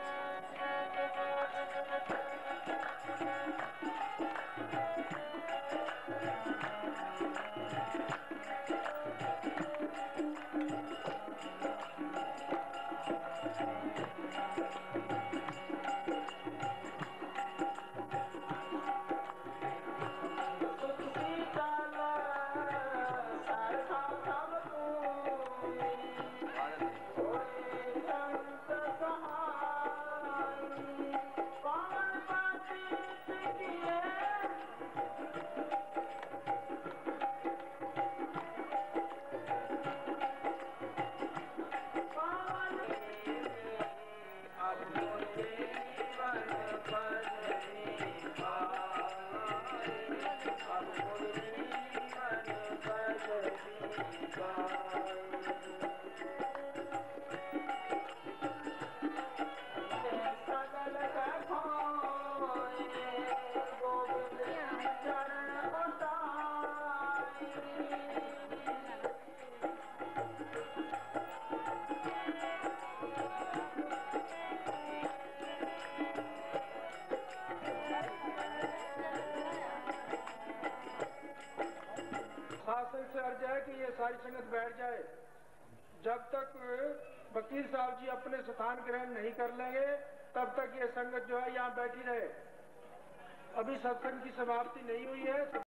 शासन से अर्ज है कि ये सारी संगत बैठ जाए। जब तक वकील साहब जी अपने स्थान ग्रहण नहीं कर लेंगे तब तक ये संगत जो है यहाँ बैठी रहे। अभी सत्संग की समाप्ति नहीं हुई है।